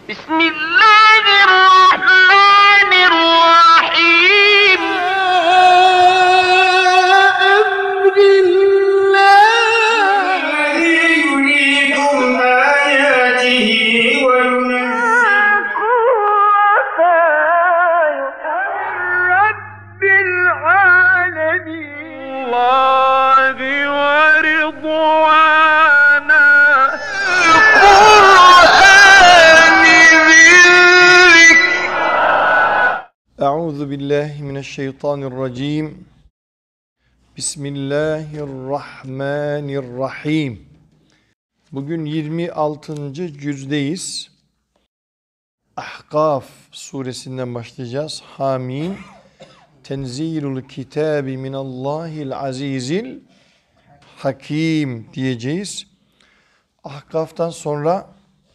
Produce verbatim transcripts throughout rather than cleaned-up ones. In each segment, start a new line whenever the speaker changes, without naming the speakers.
بسم الله الرحمن الرحيم.
أمر الله الذي يريكم آياته وينزلكم رب العالمين الله ورضوانا
أعوذ بالله من الشيطان الرجيم. بسم الله الرحمن الرحيم. Bugün yirmi altıncı cüzdeyiz. Ahkaf suresinden başlayacağız. Hamim. Tenzilul kitabi minallahil azizil hakim diyeceğiz. Ahkaf'tan sonra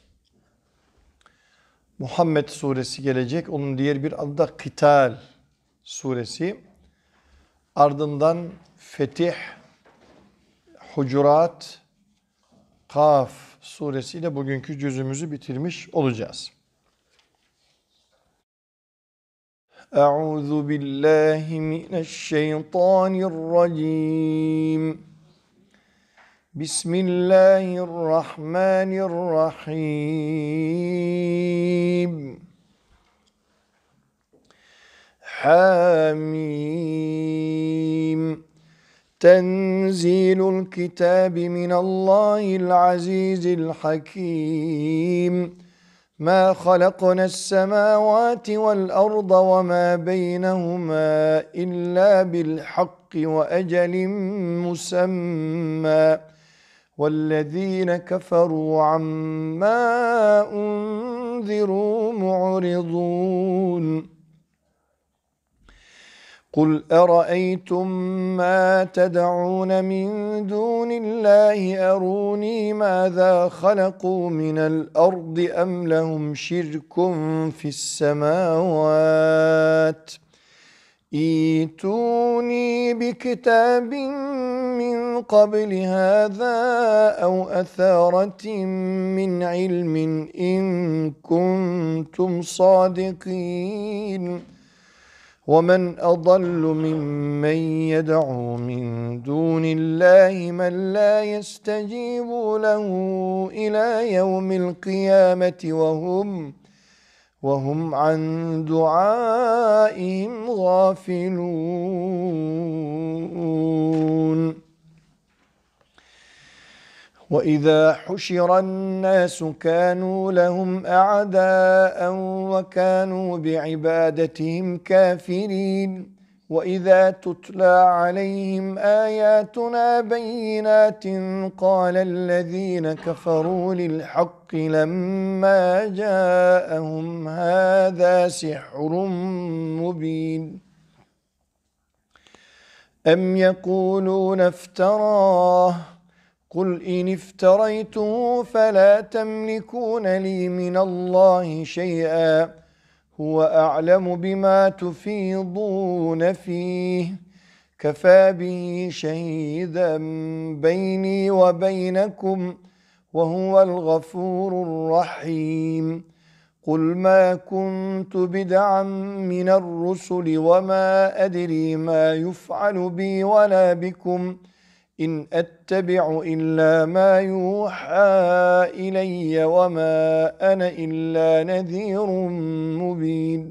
Muhammed suresi gelecek. Onun diğer bir adı da Kital suresi. Ardından Fetih, Hucurat, Kaf suresiyle bugünkü cüzümüzü bitirmiş olacağız. Euzu billahi mineşşeytanirracim. Bismillahirrahmanirrahim. Hamim. Tenzilul kitabi minallahil azizil hakim. ما خلقنا السماوات والأرض وما بينهما إلا بالحق وأجل مسمى والذين كفروا عما أنذروا معرضون قل أرأيتم ما تدعون من دون الله أروني ماذا خلقوا من الأرض أم لهم شرك في السماوات إيتوني بكتاب من قبل هذا أو أثارة من علم إن كنتم صادقين ومن أضل ممن يدعو من دون الله من لا يستجيب له إلى يوم القيامة وهم وهم عن دعائهم غافلون وإذا حشر الناس كانوا لهم أعداء وكانوا بعبادتهم كافرين وإذا تتلى عليهم آياتنا بينات قال الذين كفروا للحق لما جاءهم هذا سحر مبين أم يقولون افتراه قل إن افتريته فلا تملكون لي من الله شيئا هو أعلم بما تفيضون فيه كفى به شهيدا بيني وبينكم وهو الغفور الرحيم قل ما كنت بدعا من الرسل وما أدري ما يفعل بي ولا بكم إن أتبع إلا ما يوحى إلي وما أنا إلا نذير مبين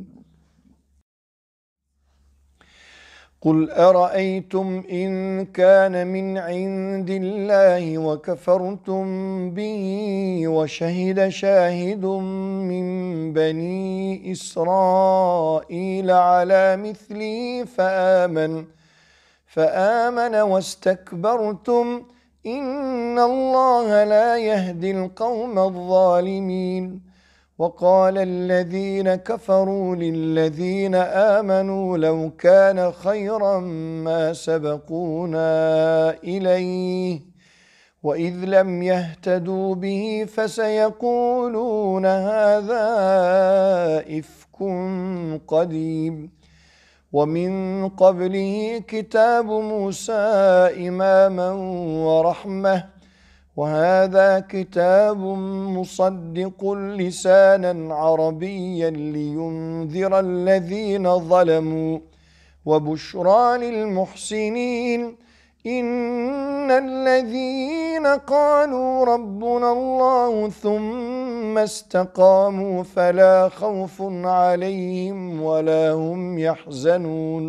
قل أرأيتم إن كان من عند الله وكفرتم به وشهد شاهد من بني إسرائيل على مثله فآمن فآمن واستكبرتم إن الله لا يهدي القوم الظالمين وقال الذين كفروا للذين آمنوا لو كان خيرا ما سبقونا إليه وإذ لم يهتدوا به فسيقولون هذا إفك قديم ومن قبله كتاب موسى إماما ورحمة وَهَذَا كِتَابٌ مُصَدِّقٌ لِسَانًا عَرَبِيًّا لِيُنْذِرَ الَّذ۪ينَ ظَلَمُوا وَبُشْرَى لِلْمُحْسِنِينَ إِنَّ الَّذ۪ينَ قَالُوا رَبُّنَا اللّٰهُ ثُمَّ اسْتَقَامُوا فَلَا خَوْفٌ عَلَيْهِمْ وَلَا هُمْ يَحْزَنُونَ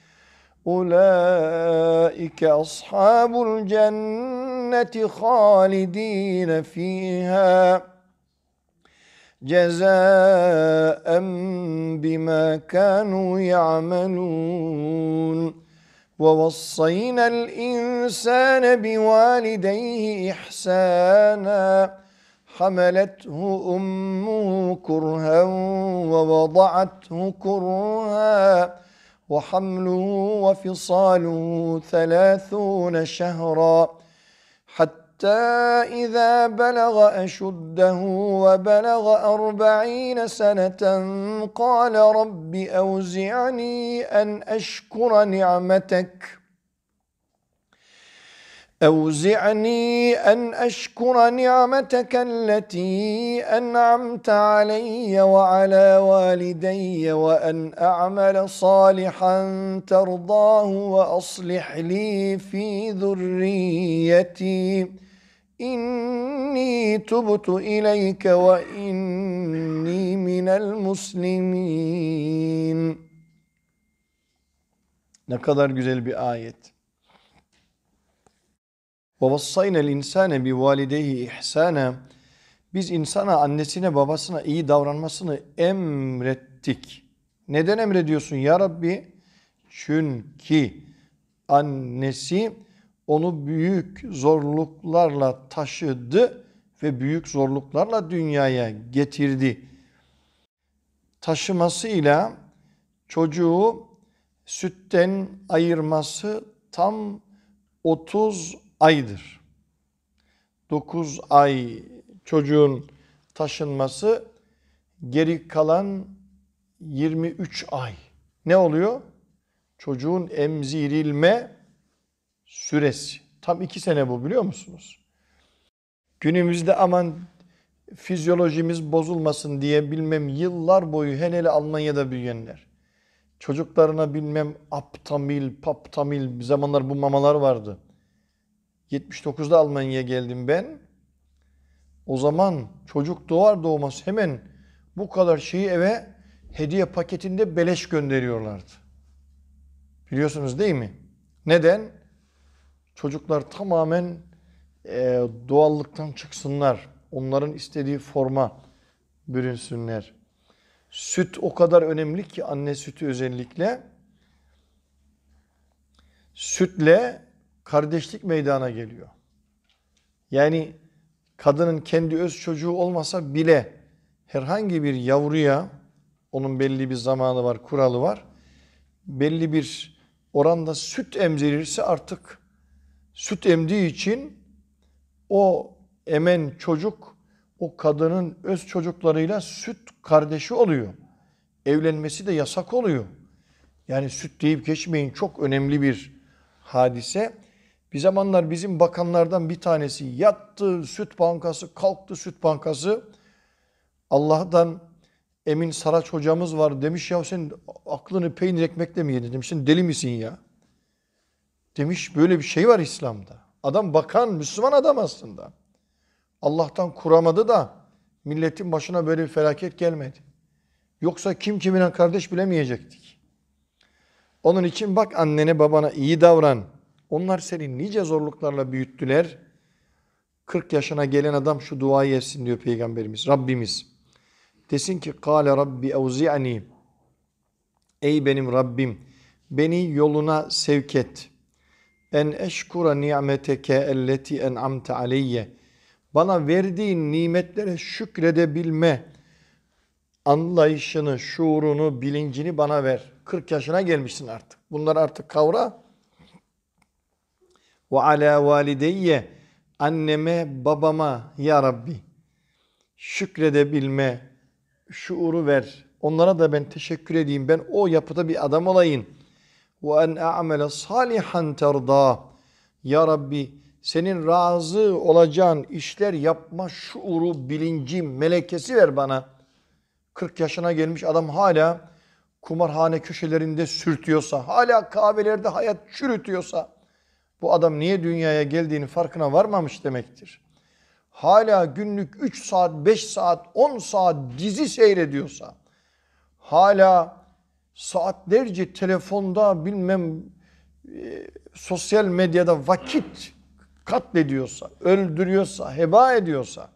أُولَٰئِكَ أَصْحَابُ الْجَنَّةِ خَالِد۪ينَ ف۪يهَا جَزَاءً بِمَا كَانُوا يَعْمَلُونَ وَوَصَّيْنَا الْإِنسَانَ بِوَالِدَيْهِ إِحْسَانًا حَمَلَتْهُ أُمُّهُ كُرْهًا وَوَضَعَتْهُ كُرْهًا وَحَمْلُهُ وَفِصَالُهُ ثَلَاثُونَ شَهْرًا حَتَّى إِذَا بَلَغَ أَشُدَّهُ وَبَلَغَ أَرْبَعِينَ سَنَةً قَالَ رَبِّ أَوْزِعْنِي أَنْ أَشْكُرَ نِعْمَتَكَ أوزعني أن أشكر نعمتك التي أنعمت علي وعلى والدي وأن أعمل صالحا ترضاه وأصلح لي في ذريتي إني تبت إليك وإني من المسلمين. Ne kadar güzel bir ayet. وَوَصَّيْنَا الْاِنْسَانَ بِوَالِدَيْهِ اِحْسَانًا Biz insana, annesine, babasına iyi davranmasını emrettik. Neden emrediyorsun ya Rabbi? Çünkü annesi onu büyük zorluklarla taşıdı ve büyük zorluklarla dünyaya getirdi. Taşımasıyla çocuğu sütten ayırması tam otuz aydır. dokuz ay çocuğun taşınması, geri kalan yirmi üç ay. Ne oluyor? Çocuğun emzirilme süresi. Tam iki sene bu, biliyor musunuz? Günümüzde aman fizyolojimiz bozulmasın diye bilmem yıllar boyu, hele hele Almanya'da büyüyenler, çocuklarına bilmem aptamil, paptamil, bir zamanlar bu mamalar vardı. yetmiş dokuzda Almanya'ya geldim ben. O zaman çocuk doğar doğmaz hemen bu kadar şeyi eve hediye paketinde beleş gönderiyorlardı. Biliyorsunuz değil mi? Neden? Çocuklar tamamen e, doğallıktan çıksınlar. Onların istediği forma bürünsünler. Süt o kadar önemli ki, anne sütü özellikle. Sütle kardeşlik meydana geliyor. Yani kadının kendi öz çocuğu olmasa bile herhangi bir yavruya, onun belli bir zamanı var, kuralı var, belli bir oranda süt emzirirse artık süt emdiği için o emen çocuk o kadının öz çocuklarıyla süt kardeşi oluyor. Evlenmesi de yasak oluyor. Yani süt deyip geçmeyin, çok önemli bir hadise. Bir zamanlar bizim bakanlardan bir tanesi yattı süt bankası, kalktı süt bankası. Allah'tan Emin Saraç hocamız var, demiş ya sen aklını peynir ekmekle mi yedin? Demiş sen deli misin ya? Demiş böyle bir şey var İslam'da. Adam bakan, Müslüman adam aslında. Allah'tan kuramadı da milletin başına böyle bir felaket gelmedi. Yoksa kim kimine kardeş bilemeyecektik. Onun için bak, annene babana iyi davran. Onlar seni nice zorluklarla büyüttüler. kırk yaşına gelen adam şu duayı etsin diyor Peygamberimiz. Rabbimiz desin ki Kâle Rabbi evzi'ni, ey benim Rabbim, beni yoluna sevk et. En eşkura ni'meteke elleti en'amte aleyye, bana verdiğin nimetlere şükredebilme anlayışını, şuurunu, bilincini bana ver. kırk yaşına gelmişsin artık. Bunları artık kavra. Ve ala valideyye, anneme, babama ya Rabbi şükredebilme şuuru ver. Onlara da ben teşekkür edeyim. Ben o yapıda bir adam olayım. Ve en a'mele salihan terda, ya Rabbi senin razı olacağın işler yapma şuuru, bilinci, melekesi ver bana. kırk yaşına gelmiş adam hala kumarhane köşelerinde sürtüyorsa, hala kahvelerde hayat çürütüyorsa, bu adam niye dünyaya geldiğini farkına varmamış demektir. Hala günlük üç saat, beş saat, on saat dizi seyrediyorsa, hala saatlerce telefonda bilmem e, sosyal medyada vakit katlediyorsa, öldürüyorsa, heba ediyorsa,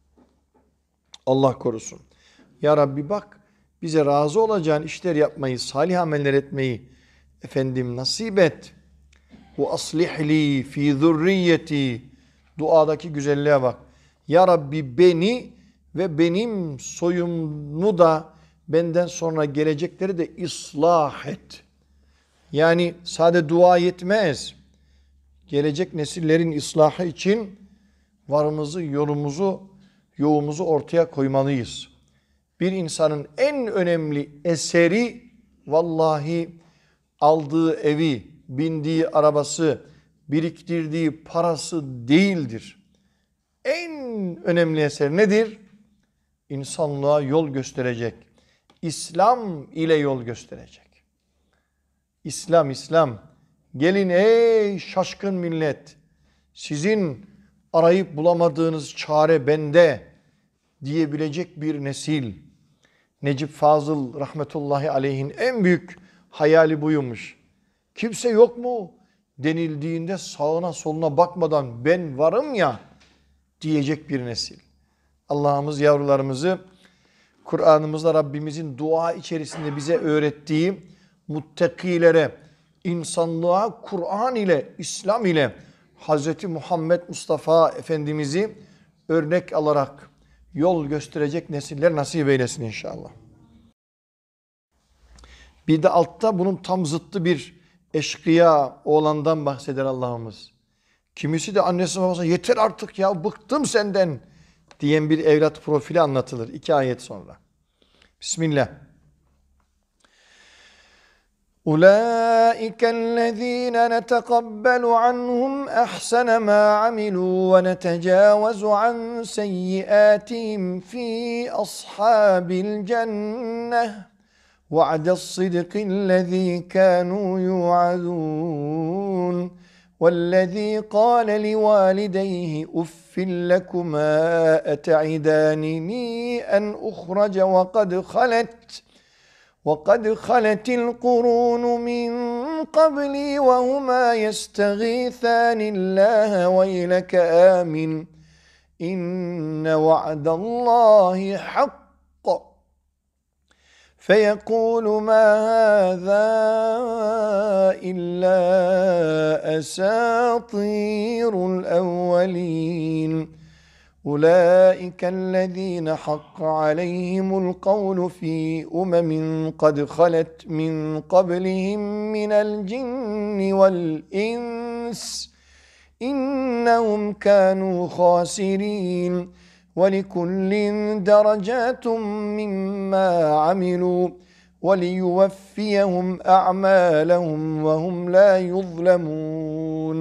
Allah korusun. Ya Rabbi bak, bize razı olacağın işler yapmayı, salih ameller etmeyi efendim nasip et. Bu aslihli fi zurriyeti, duadaki güzelliğe bak. Ya Rabbi beni ve benim soyumu da benden sonra gelecekleri de ıslah et. Yani sade dua yetmez. Gelecek nesillerin ıslahı için varımızı, yolumuzu, yoğumuzu ortaya koymalıyız. Bir insanın en önemli eseri vallahi aldığı evi, bindiği arabası, biriktirdiği parası değildir. En önemli eser nedir? İnsanlığa yol gösterecek. İslam ile yol gösterecek. İslam, İslam. Gelin ey şaşkın millet. Sizin arayıp bulamadığınız çare bende diyebilecek bir nesil. Necip Fazıl rahmetullahi aleyhin en büyük hayali buymuş. Kimse yok mu denildiğinde sağına soluna bakmadan ben varım ya diyecek bir nesil. Allah'ımız yavrularımızı Kur'an'ımızda Rabbimizin dua içerisinde bize öğrettiği muttakilere, insanlığa Kur'an ile, İslam ile Hz. Muhammed Mustafa Efendimiz'i örnek alarak yol gösterecek nesiller nasip eylesin inşallah. Bir de altta bunun tam zıttı bir eşkıya oğlandan bahseder Allah'ımız. Kimisi de annesi babası yeter artık ya bıktım senden diyen bir evlat profili anlatılır iki ayet sonra. Bismillah. أولئك الذين نتقبل عنهم أحسن ما عملوا ونتجاوز عن سيئاتهم في أصحاب الجنة وعد الصدق الذي كانوا يوعدون والذي قال لوالديه أف لكما أتعدانني أن أخرج وقد خلت وقد خلت القرون من قبلي وهما يستغيثان الله ويلك آمن إن وعد الله حق فيقول ما هذا إلا أساطير الأولين أولئك الذين حق عليهم القول في أمم قد خلت من قبلهم من الجن والإنس إنهم كانوا خاسرين ولكل درجات مما عملوا وليوفيهم أعمالهم وهم لا يظلمون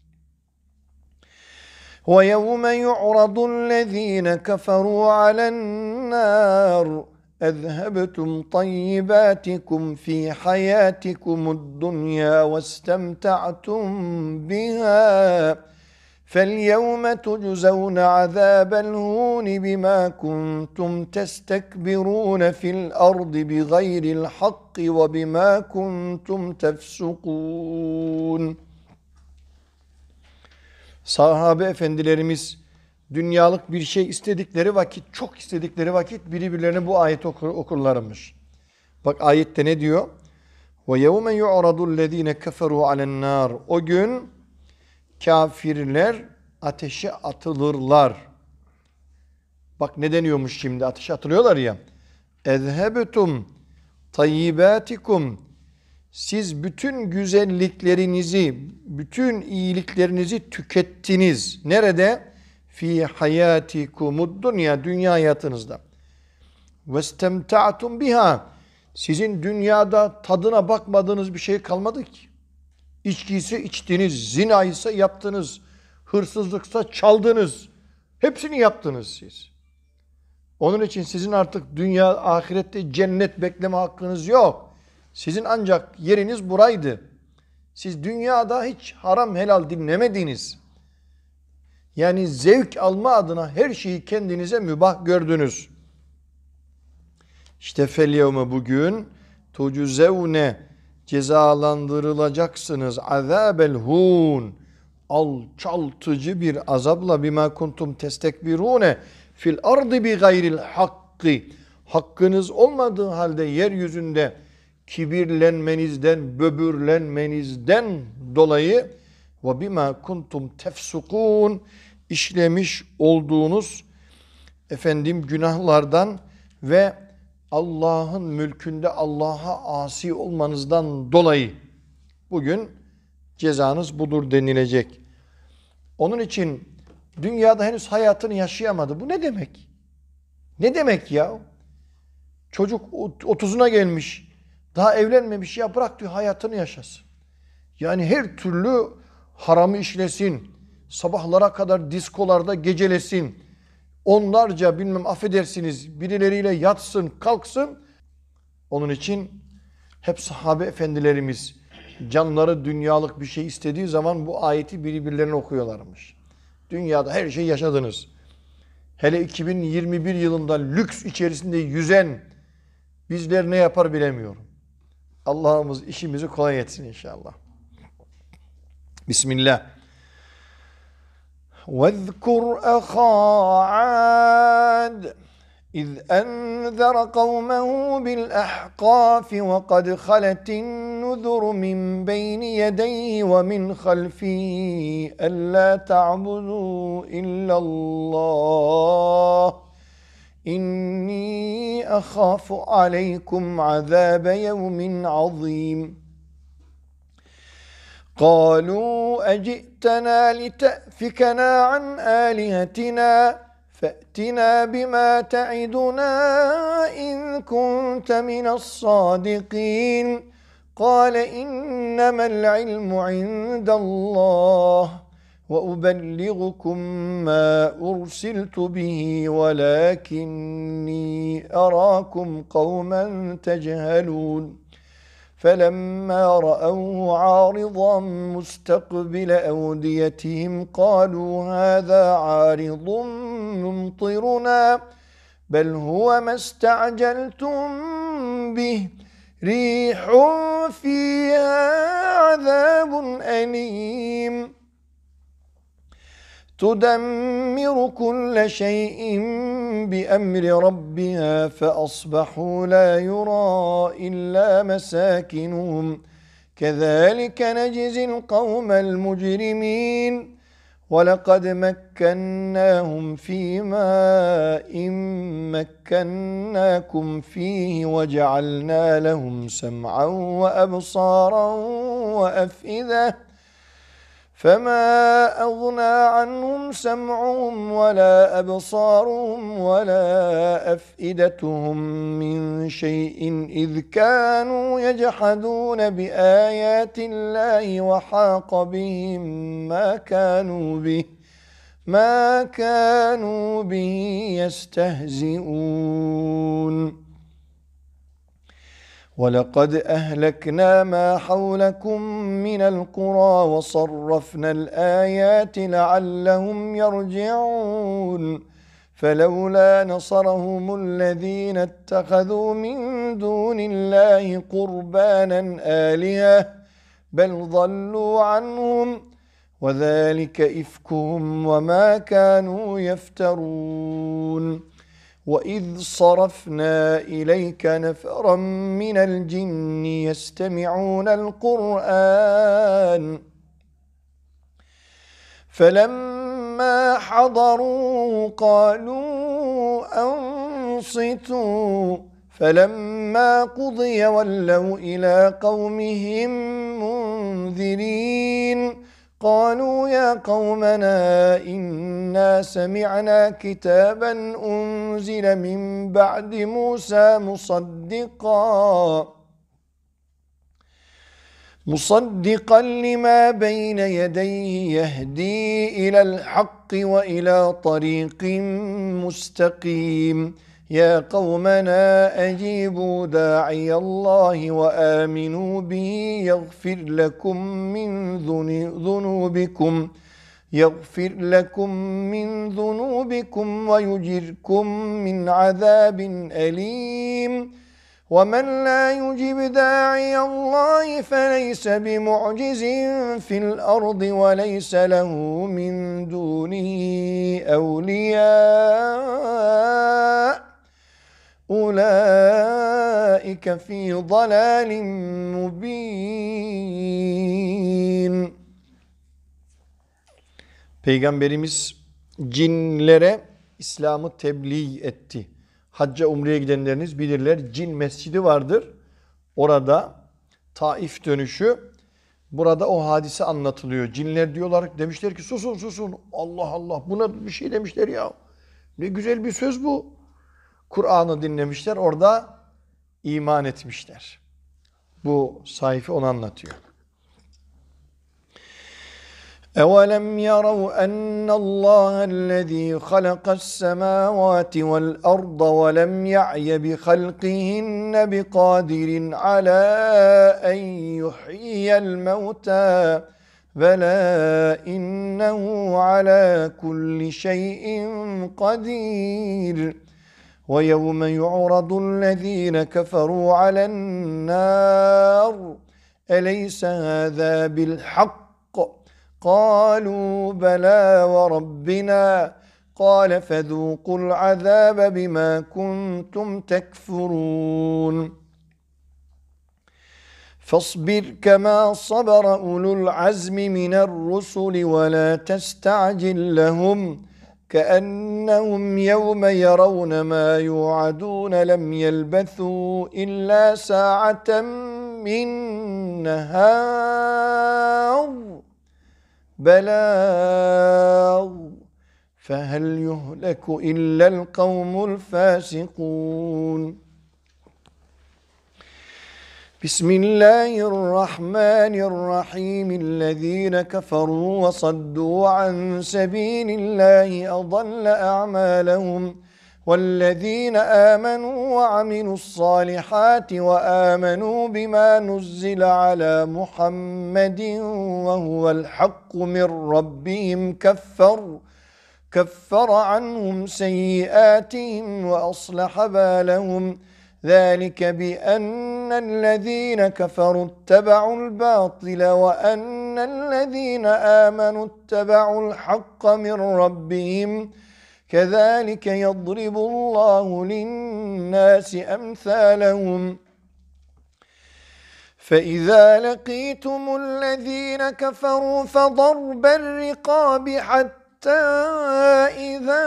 ويوم يعرض الذين كفروا على النار أذهبتم طيباتكم في حياتكم الدنيا واستمتعتم بها فاليوم تجزون عذاب الهون بما كنتم تستكبرون في الأرض بغير الحق وبما كنتم تفسقون. Sahabe efendilerimiz dünyalık bir şey istedikleri vakit, çok istedikleri vakit birbirlerine bu ayeti okur, okurlarmış. Bak ayette ne diyor? وَيَوْمَ يُعْرَضُ الَّذ۪ينَ كَفَرُوا عَلَى النَّارِ O gün kafirler ateşe atılırlar. Bak ne deniyormuş şimdi, ateşe atılıyorlar ya. اَذْهَبْتُمْ طَيِّبَاتِكُمْ Siz bütün güzelliklerinizi, bütün iyiliklerinizi tükettiniz. Nerede? Fi hayatikumud dunya, dünya hayatınızda. Vestemta'tum biha. Sizin dünyada tadına bakmadığınız bir şey kalmadı ki. İçki ise içtiniz, zina ise yaptınız, hırsızlıksa çaldınız. Hepsini yaptınız siz. Onun için sizin artık dünya, ahirette cennet bekleme hakkınız yok. Sizin ancak yeriniz buraydı. Siz dünyada hiç haram helal dinlemediniz. Yani zevk alma adına her şeyi kendinize mübah gördünüz. İşte felyevme bugün tucuzevne cezalandırılacaksınız. Azabel hun. Alçaltıcı bir azapla bima kuntum testekbirune fil ardı bi gayril hakkı. Hakkınız olmadığı halde yeryüzünde kibirlenmenizden, böbürlenmenizden dolayı ve bima kuntum tefsukun işlemiş olduğunuz efendim günahlardan ve Allah'ın mülkünde Allah'a asi olmanızdan dolayı bugün cezanız budur denilecek. Onun için dünyada henüz hayatını yaşayamadı. Bu ne demek? Ne demek ya? Çocuk otuzuna gelmiş, daha evlenmemiş, ya bırak diyor hayatını yaşasın. Yani her türlü haramı işlesin, sabahlara kadar diskolarda gecelesin, onlarca bilmem affedersiniz birileriyle yatsın, kalksın. Onun için hep sahabe efendilerimiz canları dünyalık bir şey istediği zaman bu ayeti birbirlerine okuyorlarmış. Dünyada her şeyi yaşadınız. Hele iki bin yirmi bir yılında lüks içerisinde yüzen bizler ne yapar bilemiyorum. Allah'ımız işimizi kolay etsin inşallah. Bismillah. وَاذْكُرْ أَخَا عَادٍ إِذْ أَنذَرَ قَوْمَهُ بِالْأَحْقَافِ وَقَدْ خَلَتِ النُّذُرُ مِنْ بَيْنِ يَدَيْهِ وَمِنْ خَلْفِهِ أَلَّا تَعْبُدُوا إِلَّا اللَّهَ إِنِّي أَخَافُ عَلَيْكُمْ عَذَابَ يَوْمٍ عَظِيمٍ قالوا أجئتنا لتأفكنا عن آلهتنا فأتنا بما تعدنا إن كنت من الصادقين قال إنما العلم عند الله وأبلغكم ما أرسلت به ولكني أراكم قوما تجهلون فلما رأوه عارضا مستقبل أوديتهم قالوا هذا عارض ممطرنا بل هو ما استعجلتم به ريح فيها عذاب أليم تدمر كل شيء بأمر ربها فأصبحوا لا يرى إلا مساكنهم كذلك نجزي القوم المجرمين ولقد مكناهم في ماء مكناكم فيه وجعلنا لهم سمعا وأبصارا وأفئدة فما أغنى عنهم سمعهم ولا أبصارهم ولا أفئدتهم من شيء إذ كانوا يجحدون بآيات الله وحاق بهم ما كانوا به ما كانوا به يستهزئون ولقد أهلكنا ما حولكم من القرى وصرفنا الآيات لعلهم يرجعون فلولا نصرهم الذين اتخذوا من دون الله قربانا آلهة بل ضلوا عنهم وذلك إفكهم وما كانوا يفترون وإذ صرفنا إليك نفرا من الجن يستمعون القرآن فلما حضروا قالوا أنصتوا فلما قضي ولوا إلى قومهم منذرين قالوا يا قومنا إنا سمعنا كتابا أنزل من بعد موسى مصدقا مصدقا لما بين يديه يهدي إلى الحق وإلى طريق مستقيم يا قومنا أجيبوا داعي الله وآمنوا به يغفر لكم من ذنوبكم يغفر لكم من ذنوبكم ويجركم من عذاب أليم ومن لا يجب داعي الله فليس بمعجز في الأرض وليس له من دونه أولياء أولئك في ضلال مبين. Peygamberimiz cinlere İslam'ı tebliğ etti. Hacca umreye gidenleriniz bilirler. Cin mescidi vardır. Orada Taif dönüşü. Burada o hadise anlatılıyor. Cinler diyorlar, demişler ki susun susun. Allah Allah, buna bir şey demişler ya. Ne güzel bir söz bu. Kur'an'ı dinlemişler. Orada iman etmişler. Bu sayfa onu anlatıyor. أَوَلَمْ يَرَوْا أَنَّ اللَّهَ الَّذ۪ي خَلَقَ السَّمَاوَاتِ وَالْأَرْضَ وَلَمْ يَعْيَ بِخَلْقِهِنَّ بِقَادِرٍ عَلَى أَنْ يُحْيِيَ الْمَوْتَى بَلَى إِنَّهُ عَلَى كُلِّ شَيْءٍ قَدِيرٌ وَيَوْمَ يُعْرَضُ الَّذ۪ينَ كَفَرُوا عَلَى النَّارِ أَلَيْسَ هَذَا بِالْحَقِّ قالوا بلى وربنا قال فذوقوا العذاب بما كنتم تكفرون فاصبر كما صبر أولو العزم من الرسل ولا تستعجل لهم كأنهم يوم يرون ما يوعدون لم يلبثوا إلا ساعة من نهار بلاغ فهل يهلك إلا القوم الفاسقون. بسم الله الرحمن الرحيم الذين كفروا وصدوا عن سبيل الله أضل أعمالهم والذين آمنوا وعملوا الصالحات وآمنوا بما نزل على محمد وهو الحق من ربهم كفر كفر عنهم سيئاتهم وأصلح بالهم ذلك بأن الذين كفروا اتبعوا الباطل وأن الذين آمنوا اتبعوا الحق من ربهم كذلك يضرب الله للناس أمثالهم فإذا لقيتم الذين كفروا فضرب الرقاب حتى إذا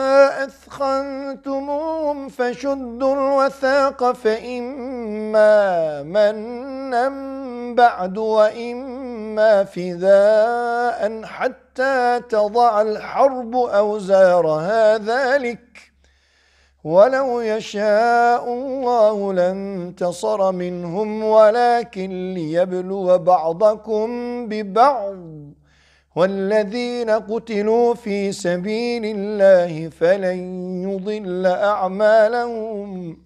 أثخنتموهم فشدوا الوثاق فإما منا بعد وإما فداء حتى تضع الحرب أوزارها ذلك ولو يشاء الله لانتصر منهم ولكن ليبلو بعضكم ببعض والذين قتلوا في سبيل الله فلن يضل أعمالهم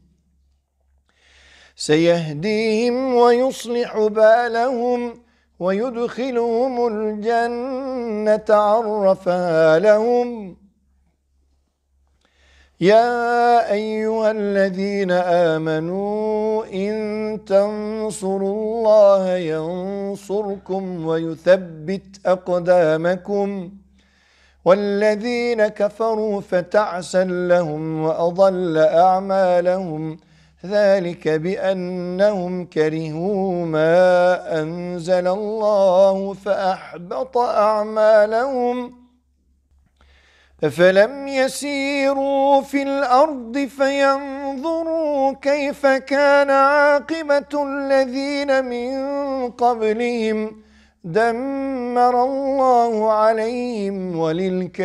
سيهديهم ويصلح بالهم ويدخلهم الجنة عرفها لهم يا أيها الذين آمنوا إن تنصروا الله ينصركم ويثبت أقدامكم والذين كفروا فتعسا لهم وأضل أعمالهم ذلك بأنهم كرهوا ما أنزل الله فأحبط أعمالهم أفلم يسيروا في الأرض فينظروا كيف كان عاقبة الذين من قبلهم دمر الله عليهم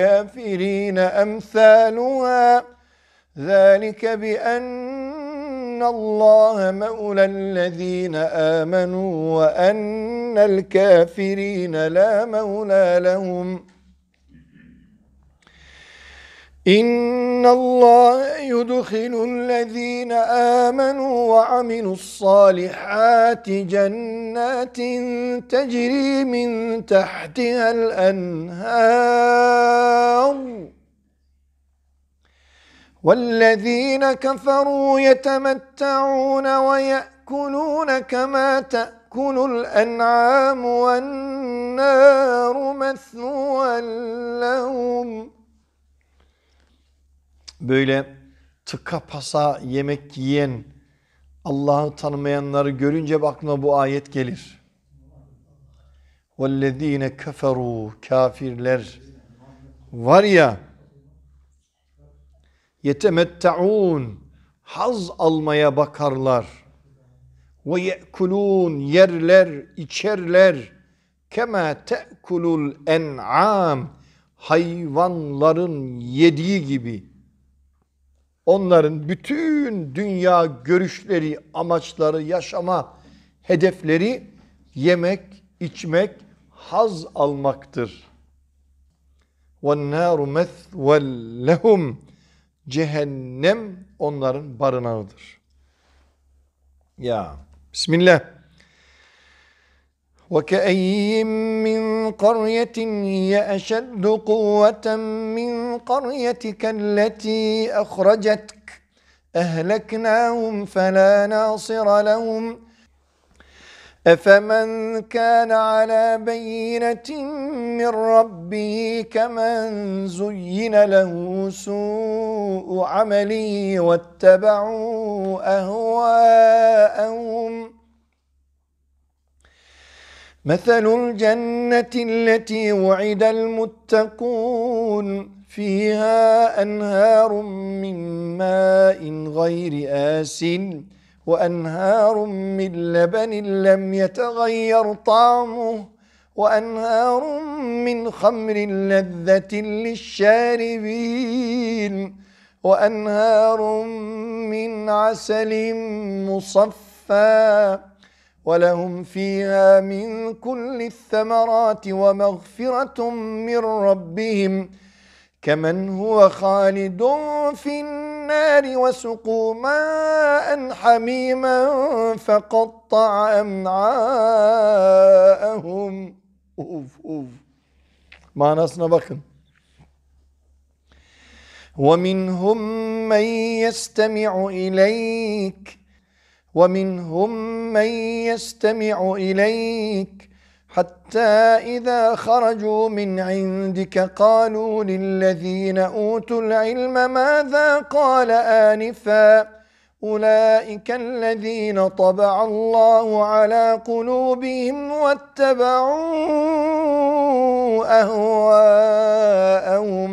وللكافرين أمثالها ذلك بأن إن الله مولى الذين آمنوا وأن الكافرين لا مولى لهم إن الله يدخل الذين آمنوا وعملوا الصالحات جنات تجري من تحتها الأنهار والذين كفروا يتمتعون ويأكلون كما تأكل الأنعام والنار مثوى لهم. Böyle tıka pasa yemek yiyen, Allah'ı tanımayanları görünce aklıma bu ayet gelir. وَالَّذ۪ينَ كَفَرُوا Kafirler var ya, yetemetta'un haz almaya bakarlar. Ve ye'kulun yerler, içerler. Kema te'kulul en'am hayvanların yediği gibi. Onların bütün dünya görüşleri, amaçları, yaşama hedefleri yemek, içmek, haz almaktır. وَالنَّارُ مَثْوًا لَهُمْ Cehennem onların barınağıdır. Ya Bismillah. وَكَأَيِّن مِّن قَرْيَةٍ هِيَ أَشَدُّ قُوَّةً مِّن قَرْيَتِكَ الَّتِي أَخْرَجَتْكَ أَهْلَكْنَاهُمْ فَلَا نَاصِرَ لَهُمْ أَفَمَنْ كَانَ عَلَى بَيِّنَةٍ مِّن رَّبِّهِ كَمَنْ زُيِّنَ لَهُ سُوءُ عَمَلِهِ وَاتَّبَعُوا أَهْوَاءَهُمْ مَثَلُ الْجَنَّةِ الَّتِي وُعِدَ الْمُتَّقُونَ فِيهَا أَنْهَارٌ مِّن مَّاءٍ غَيْرِ آسِنٍ وأنهار من لبن لم يتغير طعمه وأنهار من خمر لذة للشاربين وأنهار من عسل مصفى ولهم فيها من كل الثمرات ومغفرة من ربهم كمن هو خالد في النار وسقوا ماء حميما فقطع أمعاءهم. Uf uf. Manasına bakın. وَمِنْهُمْ مَنْ يَسْتَمِعُ إِلَيْكَ وَمِنْهُمْ مَنْ يَسْتَمِعُ إِلَيْكَ حتى إذا خرجوا من عندك قالوا للذين أوتوا العلم ماذا قال آنفا أولئك الذين طبع الله على قلوبهم واتبعوا أهواءهم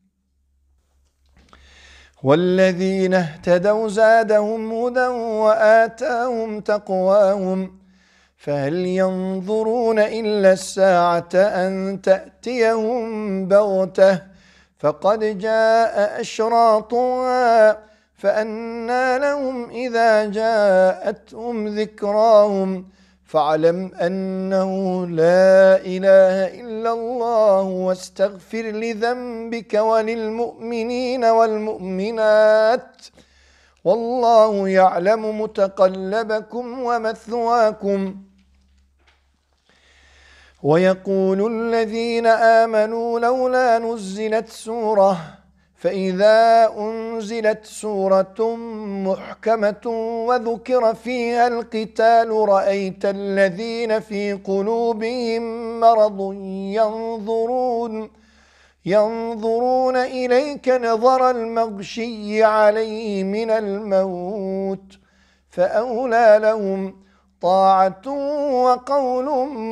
والذين اهتدوا زادهم هدى وآتاهم تقواهم فهل ينظرون إلا الساعة أن تأتيهم بغتة فقد جاء أشراطها فأنى لهم إذا جاءتهم ذكراهم فاعلم أنه لا إله إلا الله واستغفر لذنبك وللمؤمنين والمؤمنات والله يعلم متقلبكم ومثواكم. ويقول الذين آمنوا لولا نزلت سورة فإذا أنزلت سورة محكمة وذكر فيها القتال رأيت الذين في قلوبهم مرض ينظرون ينظرون إليك نظر المغشي عليه من الموت فأولى لهم طاعة وقول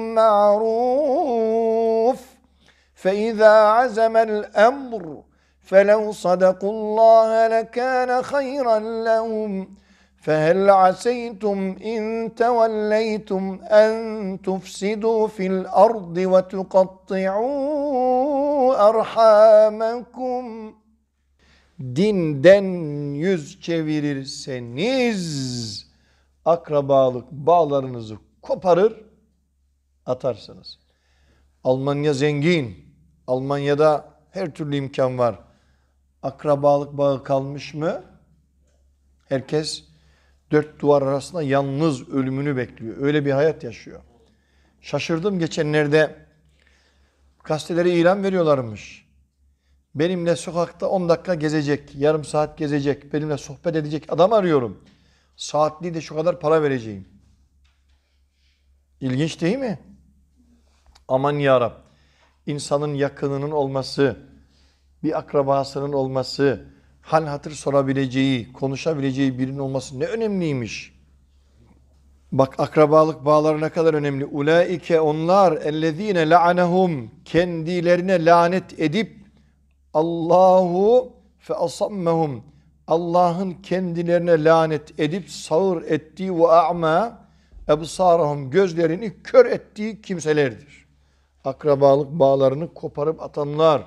معروف فإذا عزم الأمر فلو صدقوا الله لكان خيرا لهم فهل عسيتم إن توليتم أن تفسدوا في الأرض وتقطعوا أرحامكم. dinden yüz çevirirseniz akrabalık bağlarınızı koparır atarsınız. Almanya zengin. Almanya'da her türlü imkan var. Akrabalık bağı kalmış mı? Herkes dört duvar arasında yalnız ölümünü bekliyor. Öyle bir hayat yaşıyor. Şaşırdım geçenlerde gazetelere ilan veriyorlarmış. Benimle sokakta on dakika gezecek, yarım saat gezecek, benimle sohbet edecek adam arıyorum. Saatliği de şu kadar para vereceğim. İlginç değil mi? Aman ya Rab. İnsanın yakınının olması, bir akrabasının olması, hal hatır sorabileceği, konuşabileceği birinin olması ne önemliymiş. Bak akrabalık bağları ne kadar önemli. Ulaike onlar ellezine la'anehum kendilerine lanet edip Allahu fe asammehum Allah'ın kendilerine lanet edip sağır ettiği ve a'ma ebsarahum gözlerini kör ettiği kimselerdir. Akrabalık bağlarını koparıp atanlar.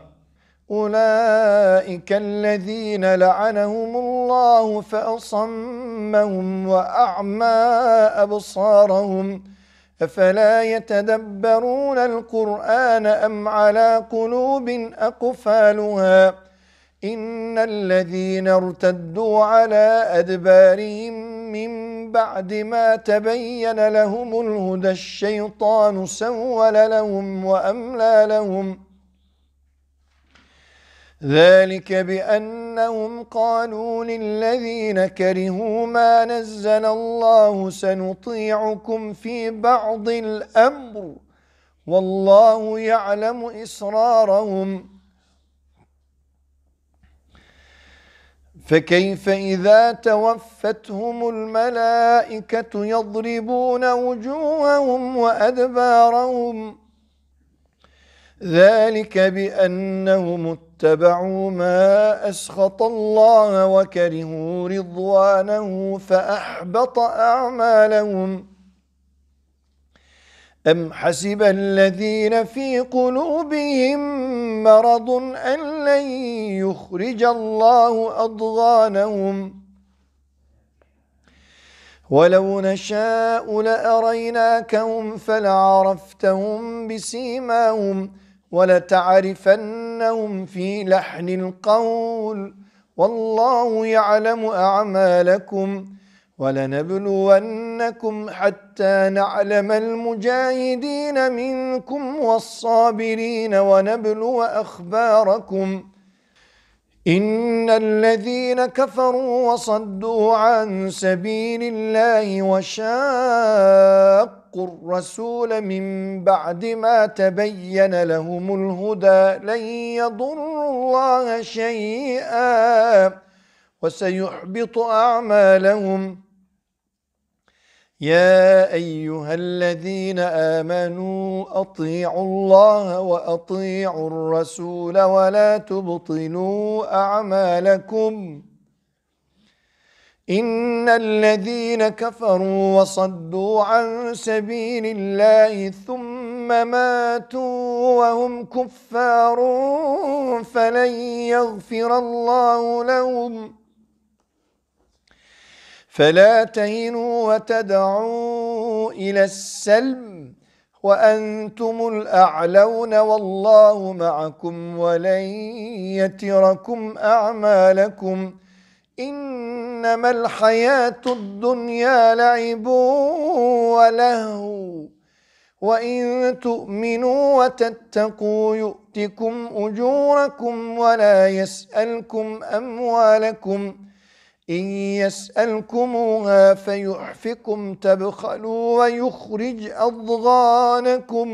أولئك الذين لعنهم الله فأصمهم وأعمى أبصارهم أفلا يتدبرون القرآن أم على قلوب أقفالها إن الذين ارتدوا على أدبارهم من بعد ما تبين لهم الهدى الشيطان سول لهم وأملى لهم ذلك بأنهم قالوا للذين كرهوا ما نزل الله سنطيعكم في بعض الأمر والله يعلم إسرارهم فكيف إذا توفتهم الملائكة يضربون وجوههم وأدبارهم ذلك بأنهم اتبعوا ما أسخط الله وكرهوا رضوانه فأحبط أعمالهم أم حسب الذين في قلوبهم مرض أن لن يخرج الله أضغانهم ولو نشاء لأريناكهم فلعرفتهم بسيماهم ولتعرفنهم في لحن القول والله يعلم أعمالكم ولنبلونكم حتى نعلم المجاهدين منكم والصابرين ونبلو أخباركم إن الذين كفروا وصدوا عن سبيل الله وشاقوا الرسول من بعد ما تبين لهم الهدى لن يضروا الله شيئا وسيحبط أعمالهم يا أيها الذين آمنوا أطيعوا الله وأطيعوا الرسول ولا تبطلوا أعمالكم إن الذين كفروا وصدوا عن سبيل الله ثم ماتوا وهم كفار فلن يغفر الله لهم فلا تهنوا وتدعوا إلى السلم وأنتم الأعلون والله معكم ولن يتركم أعمالكم إنما الحياة الدنيا لعب ولهو وإن تؤمنوا وتتقوا يؤتكم أجوركم ولا يسألكم أموالكم إن يسألكموها فيحفكم تبخلوا ويخرج أضغانكم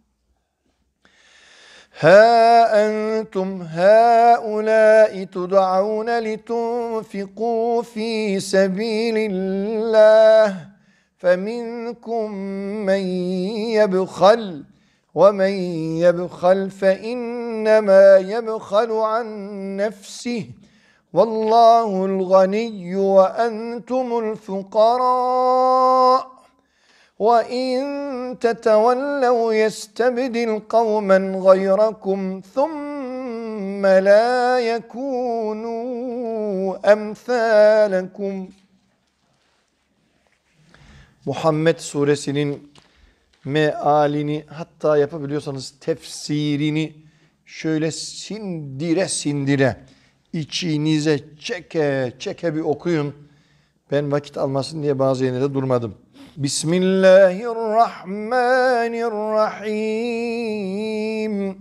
ها أنتم هؤلاء تدعون لتنفقوا في سبيل الله فمنكم من يبخل ومن يبخل فإنما يبخل عن نفسه والله الغني وأنتم الفقراء وإن تتولوا يستبدل قوما غيركم ثم ثُمَّ لَا يَكُونُوا أَمْثَالَكُمْ. Muhammed suresinin mealini, hatta yapabiliyorsanız tefsirini şöyle sindire sindire içinize çeke çeke bir okuyun. Ben vakit almasın diye bazı yerlerde durmadım. Bismillahirrahmanirrahim.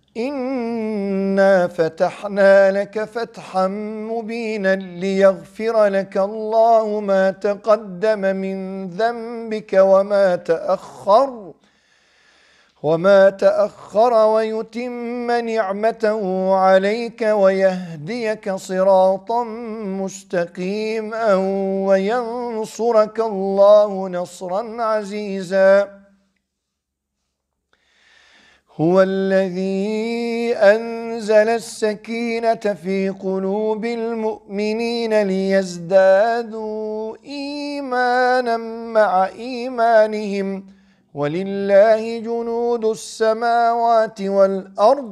İnna fetahna leke fethan mubinen liyaghfira leke Allahu ma teqaddeme min zenbike ve ma teahhar وَمَا تَأَخَّرَ وَيُتِمَّ نِعْمَتَهُ عَلَيْكَ وَيَهْدِيَكَ صِرَاطًا مُسْتَقِيمًا وَيَنْصُرَكَ اللَّهُ نَصْرًا عَزِيزًا. هُوَ الَّذِي أَنْزَلَ السَّكِينَةَ فِي قُلُوبِ الْمُؤْمِنِينَ لِيَزْدَادُوا إِيمَانًا مَعَ إِيمَانِهِمْ وَلِلَّهِ جُنُودُ السَّمَاوَاتِ وَالْأَرْضِ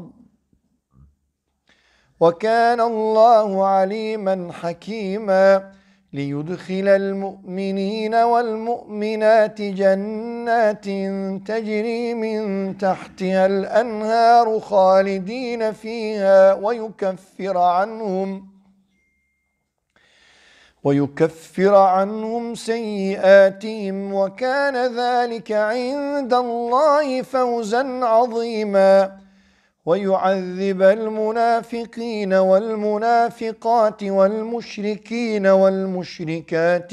وَكَانَ اللَّهُ عَلِيمًا حَكِيمًا لِيُدْخِلَ الْمُؤْمِنِينَ وَالْمُؤْمِنَاتِ جَنَّاتٍ تَجْرِي مِنْ تَحْتِهَا الْأَنْهَارُ خَالِدِينَ فِيهَا وَيُكَفِّرَ عَنْهُمْ وَيُكَفِّرَ عَنْهُمْ سَيِّئَاتِهِمْ وَكَانَ ذَلِكَ عِنْدَ اللَّهِ فَوْزًا عَظِيمًا وَيُعَذِّبَ الْمُنَافِقِينَ وَالْمُنَافِقَاتِ وَالْمُشْرِكِينَ وَالْمُشْرِكَاتِ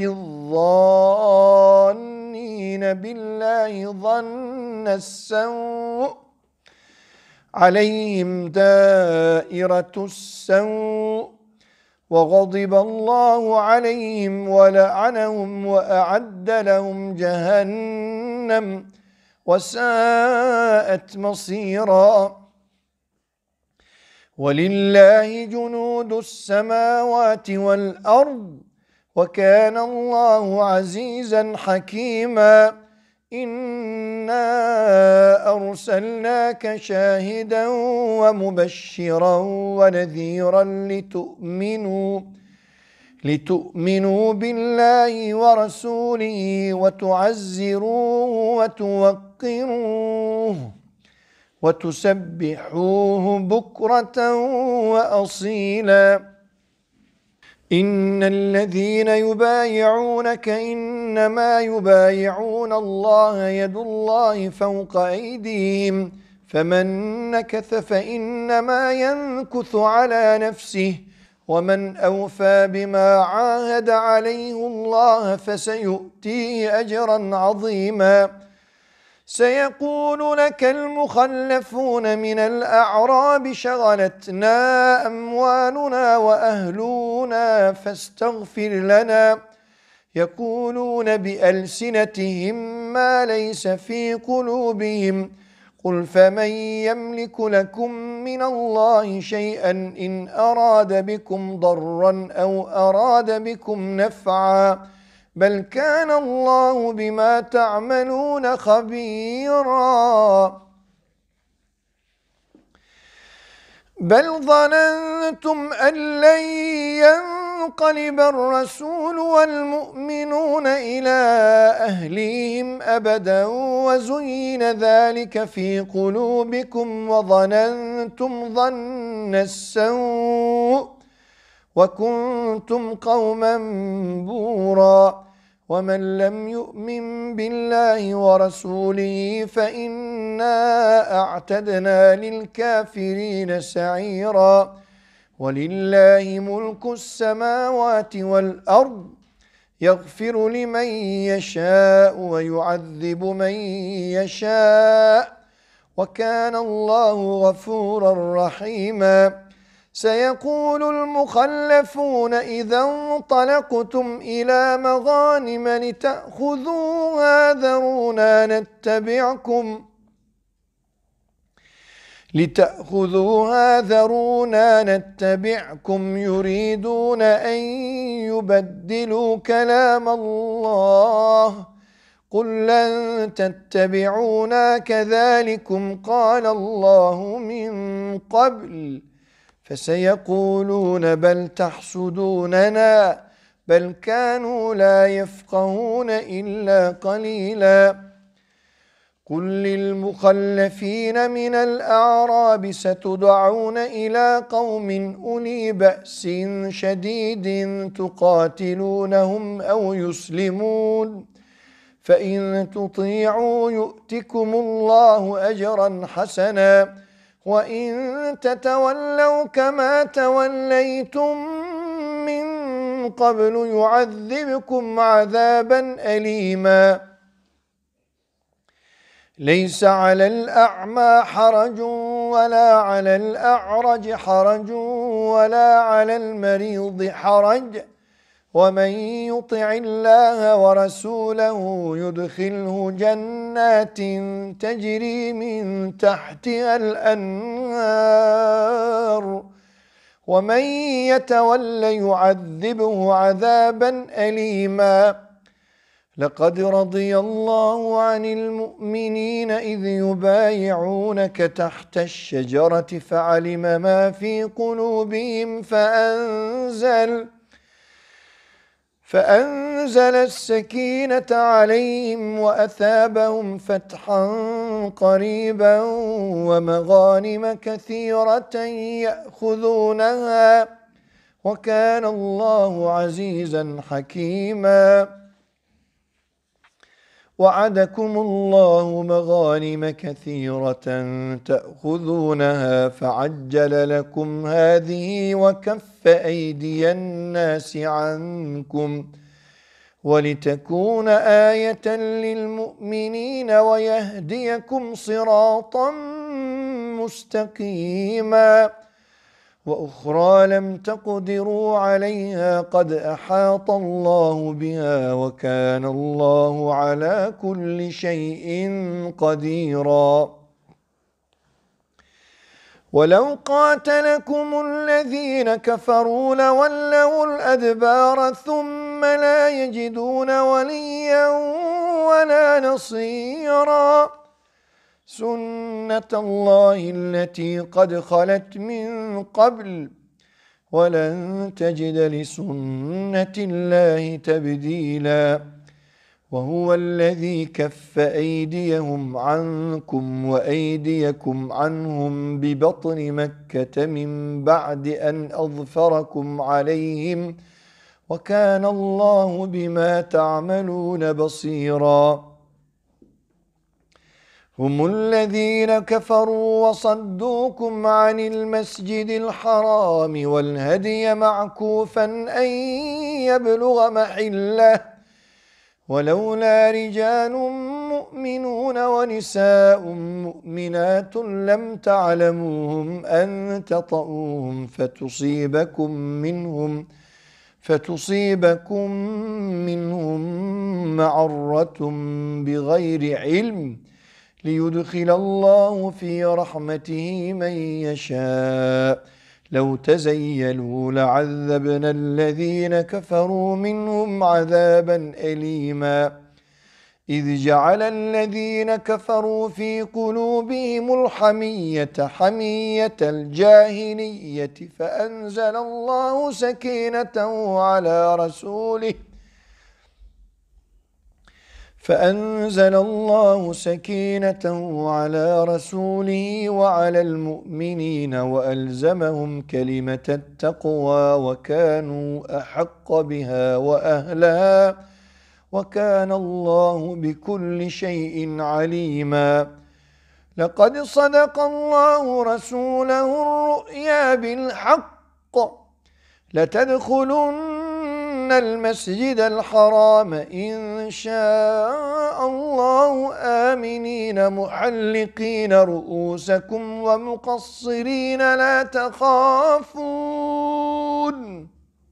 الظَّانِّينَ بِاللَّهِ ظَنَّ السَّوْءِ عَلَيْهِمْ دَائِرَةُ السَّوْءِ وَغَضِبَ اللَّهُ عَلَيْهِمْ وَلَعَنَهُمْ وَأَعَدَّ لَهُمْ جَهَنَّمَ وَسَاءَتْ مَصِيرًا. وَلِلَّهِ جُنُودُ السَّمَاوَاتِ وَالْأَرْضِ وَكَانَ اللَّهُ عَزِيزًا حَكِيمًا. إِنَّا أَرْسَلْنَاكَ شَاهِدًا وَمُبَشِّرًا وَنَذِيرًا لِتُؤْمِنُوا لِتُؤْمِنُوا بِاللَّهِ وَرَسُولِهِ وَتُعَزِّرُوهُ وَتُوَقِّرُوهُ وَتُسَبِّحُوهُ بُكْرَةً وَأَصِيلًا. إِنَّ الَّذِينَ يُبَايِعُونَكَ إِنَّمَا يُبَايِعُونَ اللَّهَ يَدُ اللَّهِ فَوْقَ أَيْدِيهِمْ فَمَنْ نَكَثَ فَإِنَّمَا يَنكُثُ عَلَى نَفْسِهِ وَمَنْ أَوْفَى بِمَا عَاهَدَ عَلَيْهِ اللَّهَ فَسَيُؤْتِيهِ أَجْرًا عَظِيمًا. سيقول لك المخلفون من الأعراب شغلتنا أموالنا وأهلنا فاستغفر لنا يقولون بألسنتهم ما ليس في قلوبهم قل فمن يملك لكم من الله شيئا إن أراد بكم ضرا أو أراد بكم نفعا بل كان الله بما تعملون خبيرا. بل ظننتم أن لن ينقلب الرسول والمؤمنون إلى أهليهم أبدا وزين ذلك في قلوبكم وظننتم ظن السوء وكنتم قوما بورا. ومن لم يؤمن بالله ورسوله فإنا أعتدنا للكافرين سعيرا. ولله ملك السماوات والأرض يغفر لمن يشاء ويعذب من يشاء وكان الله غفورا رحيما. سيقول المخلفون إذا انطلقتم إلى مغانم لتأخذوها ذرونا نتبعكم لتأخذوها ذرونا نتبعكم يريدون أن يبدلوا كلام الله قل لن تتبعونا كذلكم قال الله من قبل فسيقولون بل تحسدوننا بل كانوا لا يفقهون إلا قليلا قل للمخلفين من الأعراب ستدعون إلى قوم أولي بأس شديد تقاتلونهم أو يسلمون فإن تطيعوا يؤتكم الله أجرا حسنا وإن تتولوا كما توليتم من قبل يعذبكم عذابا أليما ليس على الأعمى حرج ولا على الأعرج حرج ولا على المريض حرج ومن يطع الله ورسوله يدخله جنات تجري من تحتها الأنهار ومن يتول يعذبه عذابا أليما لقد رضي الله عن المؤمنين إذ يبايعونك تحت الشجرة فعلم ما في قلوبهم فأنزل فأنزل السكينة عليهم وأثابهم فتحا قريبا ومغانم كثيرة يأخذونها وكان الله عزيزا حكيما وعدكم الله مغانم كثيرة تأخذونها فعجل لكم هذه وكف أيدي الناس عنكم ولتكون آية للمؤمنين ويهديكم صراطا مستقيما وأخرى لم تقدروا عليها قد أحاط الله بها وكان الله على كل شيء قديرا ولو قاتلكم الذين كفروا لولوا الأدبار ثم لا يجدون وليا ولا نصيرا سنة الله التي قد خلت من قبل ولن تجد لسنة الله تبديلا وهو الذي كف أيديهم عنكم وأيديكم عنهم ببطن مكة من بعد أن أظفركم عليهم وكان الله بما تعملون بصيرا هم الذين كفروا وصدوكم عن المسجد الحرام والهدي معكوفا أن يبلغ محله ولولا رجال مؤمنون ونساء مؤمنات لم تعلموهم أن تطؤوهم فتصيبكم منهم فتصيبكم منهم معرة بغير علم ليدخل الله في رحمته من يشاء لو تزيلوا لعذبنا الذين كفروا منهم عذابا أليما إذ جعل الذين كفروا في قلوبهم الحمية حمية الجاهلية فأنزل الله سكينته على رسوله فأنزل الله سكينته على رسوله وعلى المؤمنين وألزمهم كلمة التقوى وكانوا أحق بها وأهلها وكان الله بكل شيء عليما لقد صدق الله رسوله الرؤيا بالحق لتدخلن المسجد الحرام إن شاء الله آمنين محلقين رؤوسكم ومقصرين لا تخافون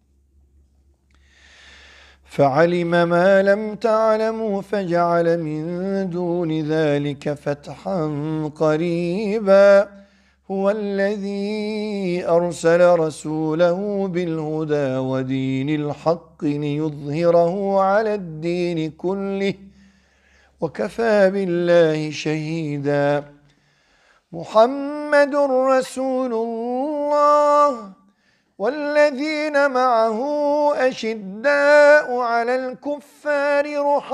فعلم ما لم تعلموا فجعل من دون ذلك فتحا قريبا هو الذي أرسل رسوله بالهدى ودين الحق ليظهره على الدين كله وكفى بالله شهيدا محمد رسول الله الله والذين معه أشداء على الكفار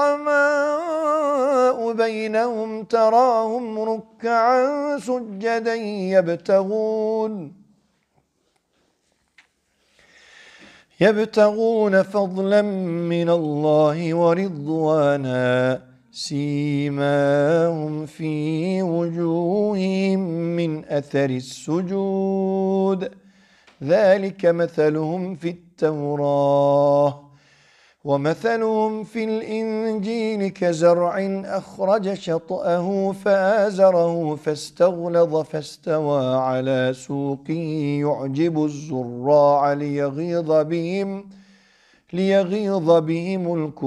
رحماء بينهم تراهم ركعا سجدا يبتغون يبتغون فضلا من الله ورضوانا سيماهم في وجوههم من أثر السجود ذلك مثلهم في التوراة ومثلهم في الإنجيل كزرع أخرج شطأه فآزره فاستغلظ فاستوى على سوقه يعجب الزراع ليغيظ بهم ليغيظ بهم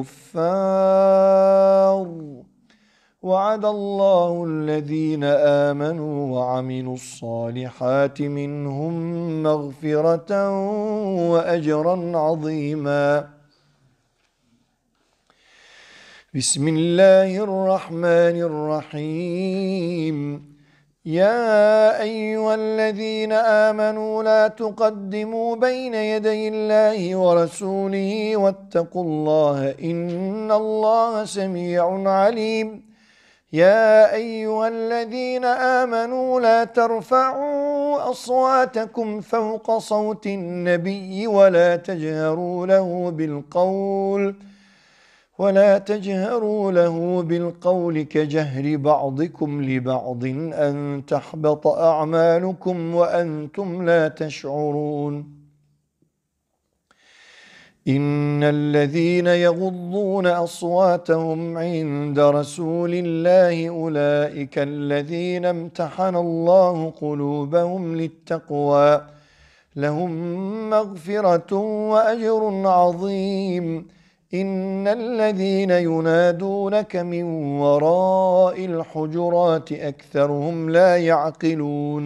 الكفار وعد الله الذين آمنوا وعملوا الصالحات منهم مغفرة وأجرا عظيما بسم الله الرحمن الرحيم يا أيها الذين آمنوا لا تقدموا بين يدي الله ورسوله واتقوا الله إن الله سميع عليم يا أيها الذين آمنوا لا ترفعوا أصواتكم فوق صوت النبي ولا تجهروا له بالقول ولا تجهروا له بالقول كجهر بعضكم لبعض أن تحبط أعمالكم وأنتم لا تشعرون إن الذين يغضون أصواتهم عند رسول الله أولئك الذين امتحن الله قلوبهم للتقوى لهم مغفرة وأجر عظيم إن الذين ينادونك من وراء الحجرات أكثرهم لا يعقلون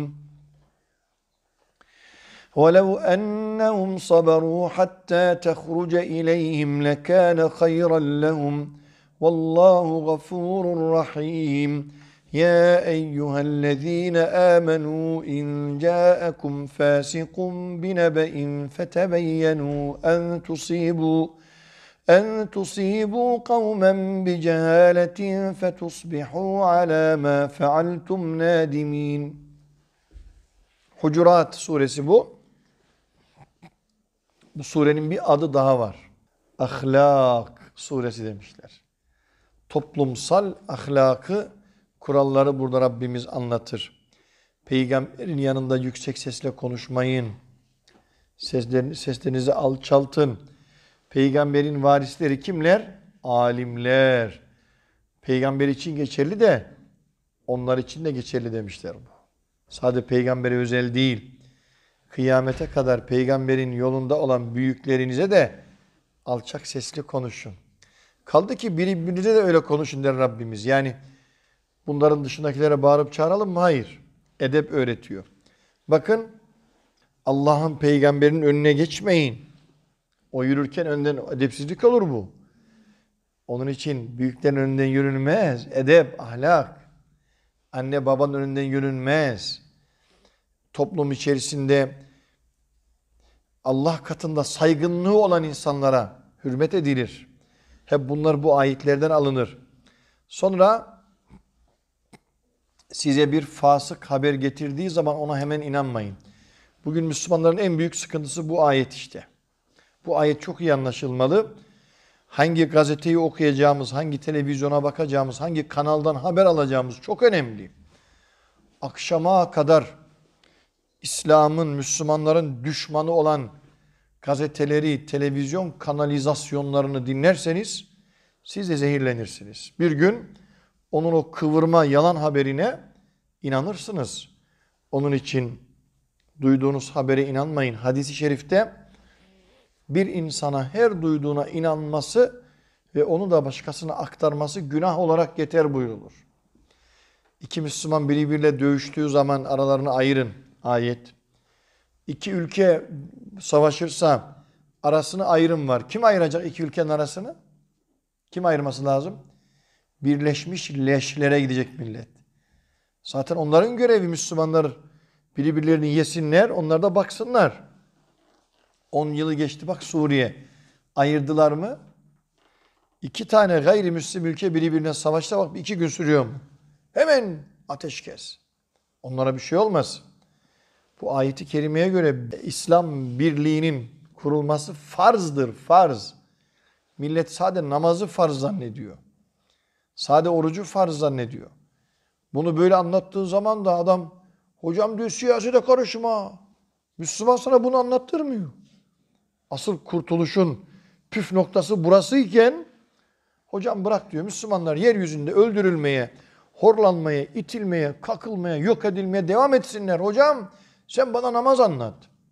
ولو أنهم صبروا حتى تخرج إليهم لكان خيرا لهم والله غفور رحيم يا أيها الذين آمنوا إن جاءكم فاسق بنبأ فتبينوا أن تصيبوا أن تصيبوا قوما بجهالة فتصبحوا على ما فعلتم نادمين. Hucurat suresi bu. Bu surenin bir adı daha var. Ahlak suresi demişler. Toplumsal ahlakı, kuralları burada Rabbimiz anlatır. Peygamberin yanında yüksek sesle konuşmayın. Seslerinizi, seslerinizi alçaltın. Peygamberin varisleri kimler? Alimler. Peygamber için geçerli de onlar için de geçerli demişler bu. Sadece peygambere özel değil. Kıyamete kadar peygamberin yolunda olan büyüklerinize de alçak sesli konuşun. Kaldı ki birbirinize de öyle konuşun der Rabbimiz. Yani bunların dışındakilere bağırıp çağıralım mı? Hayır. Edep öğretiyor. Bakın Allah'ın peygamberinin önüne geçmeyin. O yürürken önden edepsizlik olur bu. Onun için büyüklerin önünden yürünmez. Edep, ahlak. Anne babanın önünden yürünmez. Toplum içerisinde Allah katında saygınlığı olan insanlara hürmet edilir. Hep bunlar bu ayetlerden alınır. Sonra size bir fasık haber getirdiği zaman ona hemen inanmayın. Bugün Müslümanların en büyük sıkıntısı bu ayet işte. Bu ayet çok iyi anlaşılmalı. Hangi gazeteyi okuyacağımız, hangi televizyona bakacağımız, hangi kanaldan haber alacağımız çok önemli. Akşama kadar İslam'ın, Müslümanların düşmanı olan gazeteleri, televizyon kanalizasyonlarını dinlerseniz siz de zehirlenirsiniz. Bir gün onun o kıvırma yalan haberine inanırsınız. Onun için duyduğunuz habere inanmayın. Hadis-i şerifte bir insana her duyduğuna inanması ve onu da başkasına aktarması günah olarak yeter buyrulur. İki Müslüman birbiriyle dövüştüğü zaman aralarını ayırın. Ayet. İki ülke savaşırsa arasını ayrım var. Kim ayıracak iki ülkenin arasını? Kim ayırması lazım? Birleşmiş leşlere gidecek millet. Zaten onların görevi Müslümanlar Birbirlerini yesinler, onlar da baksınlar. on yılı geçti bak Suriye. Ayırdılar mı? İki tane gayrimüslim ülke birbirine savaşta bak iki gün sürüyor mu? Hemen ateşkes. Onlara bir şey olmaz. Bu ayeti kerimeye göre İslam birliğinin kurulması farzdır, farz. Millet sade namazı farz zannediyor. Sade orucu farz zannediyor. Bunu böyle anlattığı zaman da adam, hocam diyor siyasete karışma. Müslüman sana bunu anlattırmıyor. Asıl kurtuluşun püf noktası burasıyken, hocam bırak diyor, Müslümanlar yeryüzünde öldürülmeye, horlanmaya, itilmeye, kakılmaya, yok edilmeye devam etsinler. Hocam sen bana namaz anlat.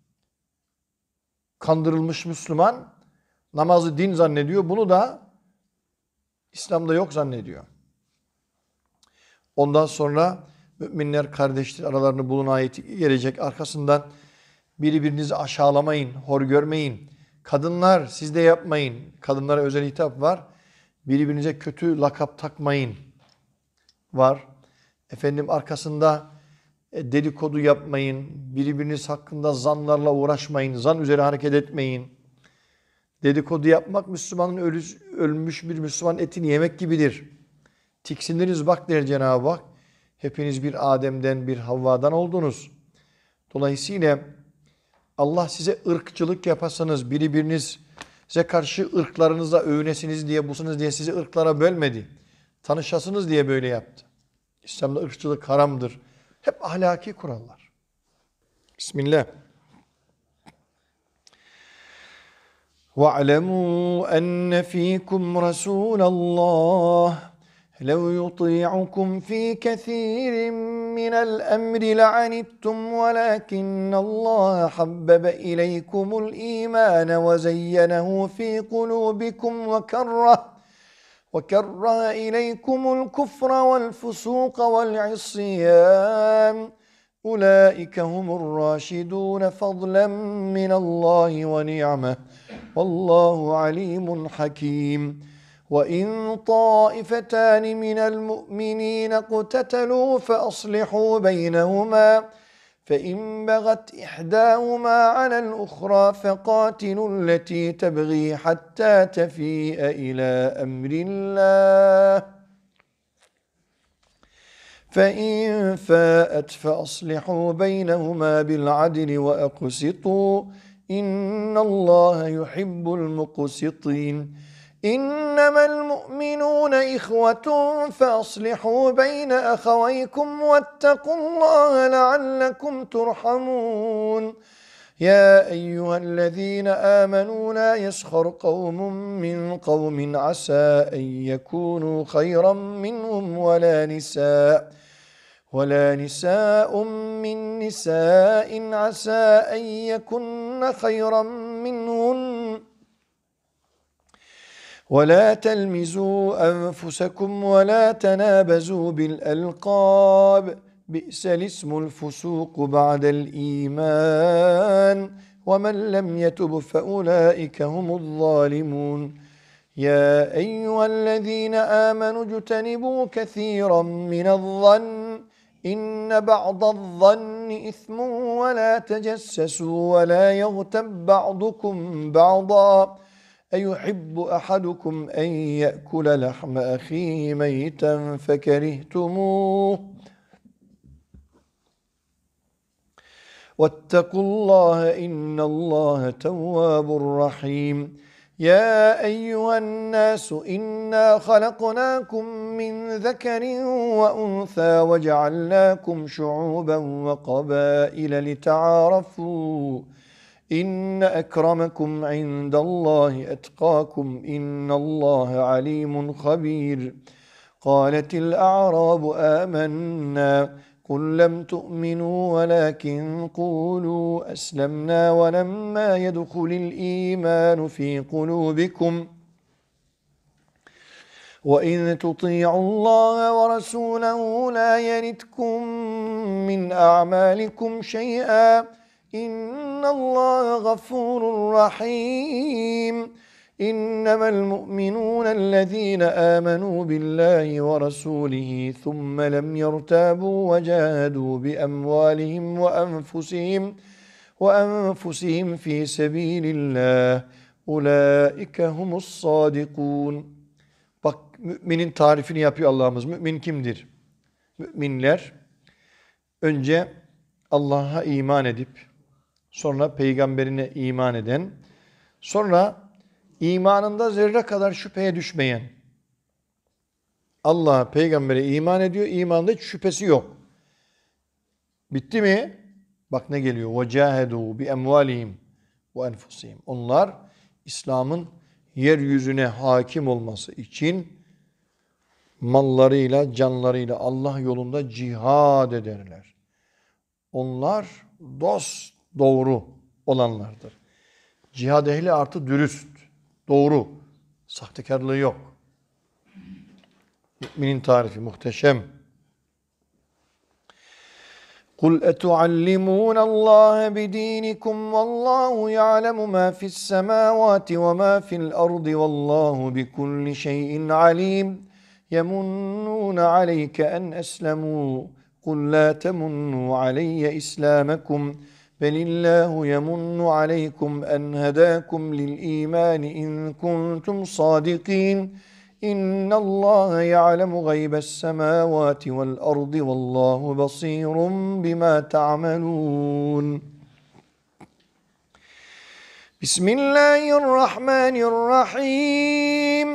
Kandırılmış Müslüman namazı din zannediyor. Bunu da İslam'da yok zannediyor. Ondan sonra müminler kardeştir, aralarını bulun ayeti gelecek. Arkasından birbirinizi aşağılamayın, hor görmeyin. Kadınlar siz de yapmayın. Kadınlara özel hitap var. Birbirinize kötü lakap takmayın var. Efendim arkasında dedikodu yapmayın. Birbiriniz hakkında zanlarla uğraşmayın. Zan üzere hareket etmeyin. Dedikodu yapmak Müslümanın ölüs, ölmüş bir Müslüman etini yemek gibidir. Tiksiniriz bak der Cenab-ı Hak. Hepiniz bir Adem'den bir Havva'dan oldunuz. Dolayısıyla Allah size ırkçılık yapasanız, birbirinize karşı ırklarınızla övünesiniz diye, busunuz diye sizi ırklara bölmedi. Tanışasınız diye böyle yaptı. İslam'da ırkçılık haramdır. Hep ahlaki kurallar. Bismillah. وَاعْلَمُوا أَنَّ ف۪يكُمْ رَسُولَ اللّٰهِ لَوْ يُطِيعُكُمْ ف۪ي كَثِيرٍ مِّنَ الْأَمْرِ لَعَنِتُّمْ وَلَكِنَّ اللّٰهَ حَبَّبَ إِلَيْكُمُ الْإِيمَانَ وَزَيَّنَهُ ف۪ي قُلُوبِكُمْ وَكَرَّهَ وَكَرَّهَ إِلَيْكُمُ الْكُفْرَ وَالْفُسُوقَ وَالْعِصْيَانَ أُولَٰئِكَ هُمُ الرَّاشِدُونَ فَضْلًا مِّنَ اللّٰهِ وَنِعْمَةً وَاللّٰهُ عَلِيمٌ حَكِيمٌ وَإِنْ طَائِفَتَانِ مِنَ الْمُؤْمِنِينَ اقْتَتَلُوا فَأَصْلِحُوا بَيْنَهُمَا فَإِنْ بَغَتْ إِحْدَاهُمَا عَلَى الْأُخْرَى فَقَاتِلُوا الَّتِي تَبْغِي حَتَّى تَفِيءَ إِلَى أَمْرِ اللّٰهِ فَإِنْ فَاءَتْ فَأَصْلِحُوا بَيْنَهُمَا بِالْعَدْلِ وَأَقْسِطُوا إِنَّ اللّٰهَ يُحِبُّ الْمُقْسِطِينَ إِنَّمَا الْمُؤْمِنُونَ إِخْوَةٌ فَأَصْلِحُوا بَيْنَ أَخَوَيْكُمْ وَاتَّقُوا اللّٰهَ لَعَلَّكُمْ تُرْحَمُونَ يَا أَيُّهَا الَّذ۪ينَ آمَنُوا لَا يَسْخَرْ قَوْمٌ مِّنْ قَوْمٍ عَسَىٰ أَنْ يَكُونُوا خَيْرًا مِّنْهُمْ وَلَا نِسَاءٌ وَلَا نِسَاءٌ مِّن نِّسَاءٍ عَسَىٰ أَن يَكُنَّ خَيْرًا مِّنْهُنَّ وَلَا تَلْمِزُوا أَنفُسَكُمْ وَلَا تَنَابَزُوا بِالْأَلْقَابِ بِئْسَ الِاسْمُ الْفُسُوقُ بَعْدَ الْإِيمَانِ وَمَنْ لَمْ يَتُبْ فَأُولَٰئِكَ هُمُ الظَّالِمُونَ يَا أَيُّهَا الَّذ۪ينَ آمَنُوا اجْتَنِبُوا كَثِيرًا مِّنَ الظَّنِّ إِنَّ بَعْضَ الظَّنِّ إِثْمٌ وَلَا تَجَسَّسُوا وَلَا يَغْتَبْ بَعْضُكُمْ بَعْضًا أَيُحِبُّ أَحَدُكُمْ أَنْ يَأْكُلَ لَحْمَ أَخِيهِ مَيْتًا فَكَرِهْتُمُوهُ وَاتَّقُوا اللّٰهَ إِنَّ اللّٰهَ تَوَّابٌ رَحِيمٌ يَا أَيُّهَا النَّاسُ إِنَّا خَلَقْنَاكُمْ مِنْ ذَكَرٍ وَأُنْثَى وَجَعَلْنَاكُمْ شُعُوبًا وَقَبَائِلَ لِتَعَارَفُوا إِنَّ أَكْرَمَكُمْ عِنْدَ اللّٰهِ أَتْقَاكُمْ إِنَّ اللّٰهَ عَلِيمٌ خَبِيرٌ قَالَتِ الْأَعْرَابُ آمَنَّا قُلْ لَمْ تُؤْمِنُوا وَلَكِنْ قُولُوا أَسْلَمْنَا وَلَمَّا يَدْخُلِ الْإِيمَانُ فِي قُلُوبِكُمْ وَإِنْ تُطِيعُوا اللّٰهَ وَرَسُولَهُ لَا يَلِتْكُمْ مِنْ أَعْمَالِكُمْ شَيْئًا إِنَّ اللّٰهَ غَفُورٌ رَحِيمٌ إنما المؤمنون الذين آمنوا بالله ورسوله ثم لم يرتابوا وجاهدوا بأموالهم وأنفسهم وأنفسهم في سبيل الله أولئك هم الصادقون. Bak, müminin tarifini yapıyor Allah'ımız. Mümin kimdir? Müminler önce Allah'a iman edip sonra peygamberine iman eden, sonra imanında zerre kadar şüpheye düşmeyen, Allah'a, peygambere iman ediyor, imanında hiç şüphesi yok. Bitti mi? Bak ne geliyor? وَجَاهَدُوا بِاَمْوَالِهِمْ وَاَنْفُسِهِمْ. Onlar İslam'ın yeryüzüne hakim olması için mallarıyla, canlarıyla Allah yolunda cihad ederler. Onlar dost doğru olanlardır. Cihad ehli artı dürüst, doğru, sahtekarlığı yok. Müminin tarifi muhteşem. قُلْ أَتُعَلِّمُونَ اللّٰهَ بِد۪ينِكُمْ وَاللّٰهُ يَعْلَمُ مَا فِي السَّمَاوَاتِ وَمَا فِي الْأَرْضِ وَاللّٰهُ بِكُلِّ شَيْءٍ عَلِيمٌ يَمُنُّونَ عَلَيْكَ أَنْ أَسْلَمُوا قُلْ لَا تَمُنُّوا عَلَيَّ إِسْلَامَكُمْ بَلِ اللّٰهُ يَمُنُّ عَلَيْكُمْ أَنْ هَدَاكُمْ لِلْإِيمَانِ إِنْ كُنْتُمْ صَادِقِينَ إِنَّ اللّٰهَ يَعْلَمُ غَيْبَ السَّمَاوَاتِ وَالْأَرْضِ وَاللّٰهُ بَصِيرٌ بِمَا تَعْمَلُونَ. Bismillahirrahmanirrahim.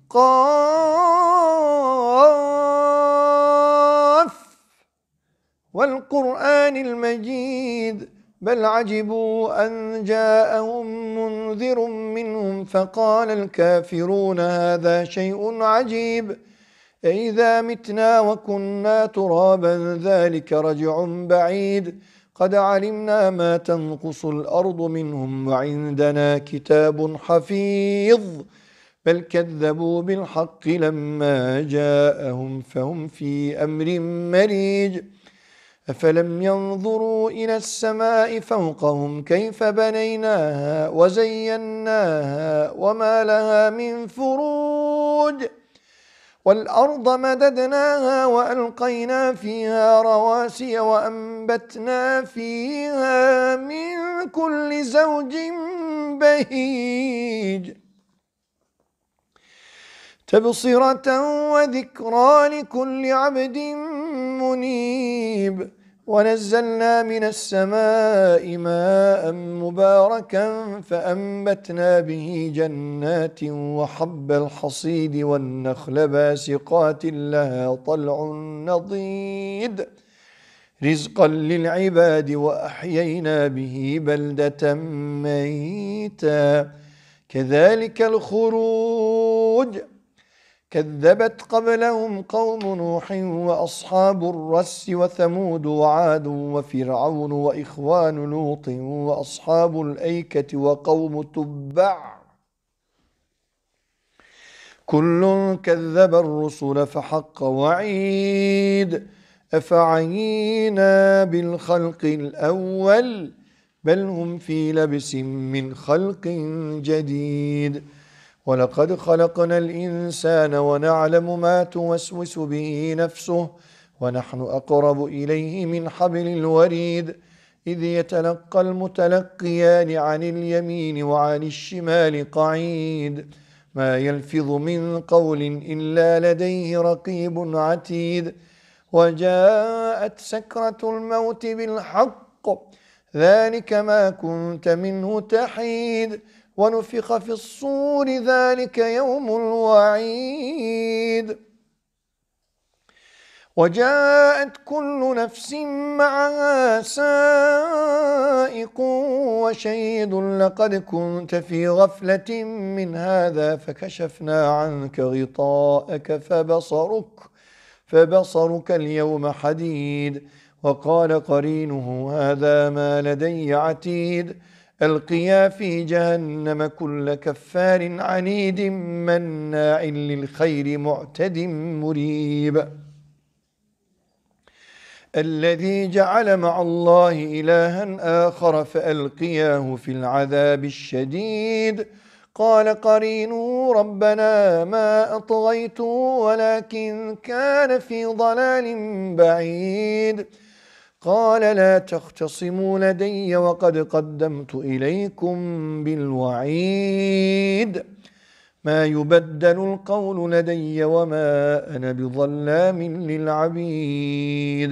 Kaf vel Kur'anil Mecid. بل عجبوا أن جاءهم منذر منهم فقال الكافرون هذا شيء عجيب أإذا متنا وكنا ترابا ذلك رجع بعيد قد علمنا ما تنقص الأرض منهم وعندنا كتاب حفيظ بل كذبوا بالحق لما جاءهم فهم في أمر مريج أفلم ينظروا إلى السماء فوقهم كيف بنيناها وزيناها وما لها من فروج والأرض مددناها وألقينا فيها رواسي وأنبتنا فيها من كل زوج بهيج تبصرة وذكرى لكل عبد منيب ونزلنا من السماء ماء مباركا فأنبتنا به جنات وحب الحصيد والنخل باسقات لها طلع نضيد رزقا للعباد وأحيينا به بلدة ميتا كذلك الخروج كذبت قبلهم قوم نوح وأصحاب الرس وثمود وعاد وفرعون وإخوان لوط وأصحاب الأيكة وقوم تبع كل كذب الرسل فحق وعيد أفعينا بالخلق الأول بل هم في لبس من خلق جديد ولقد خلقنا الإنسان ونعلم ما توسوس به نفسه ونحن أقرب إليه من حبل الوريد إذ يتلقى المتلقيان عن اليمين وعن الشمال قعيد ما يلفظ من قول إلا لديه رقيب عتيد وجاءت سكرة الموت بالحق ذلك ما كنت منه تحيد ونفخ في الصور ذلك يوم الوعيد وجاءت كل نفس معها سائق وشهيد لقد كنت في غفلة من هذا فكشفنا عنك غطاءك فبصرك فبصرك اليوم حديد وقال قرينه هذا ما لدي عتيد ألقيا في جهنم كل كفار عنيد مناع للخير معتد مريب الذي جعل مع الله إلها آخر فألقياه في العذاب الشديد قال قرينه ربنا ما أطغيته ولكن كان في ضلال بعيد قال لا تختصموا لدي وقد قدمت إليكم بالوعيد ما يبدل القول لدي وما أنا بظلام للعبيد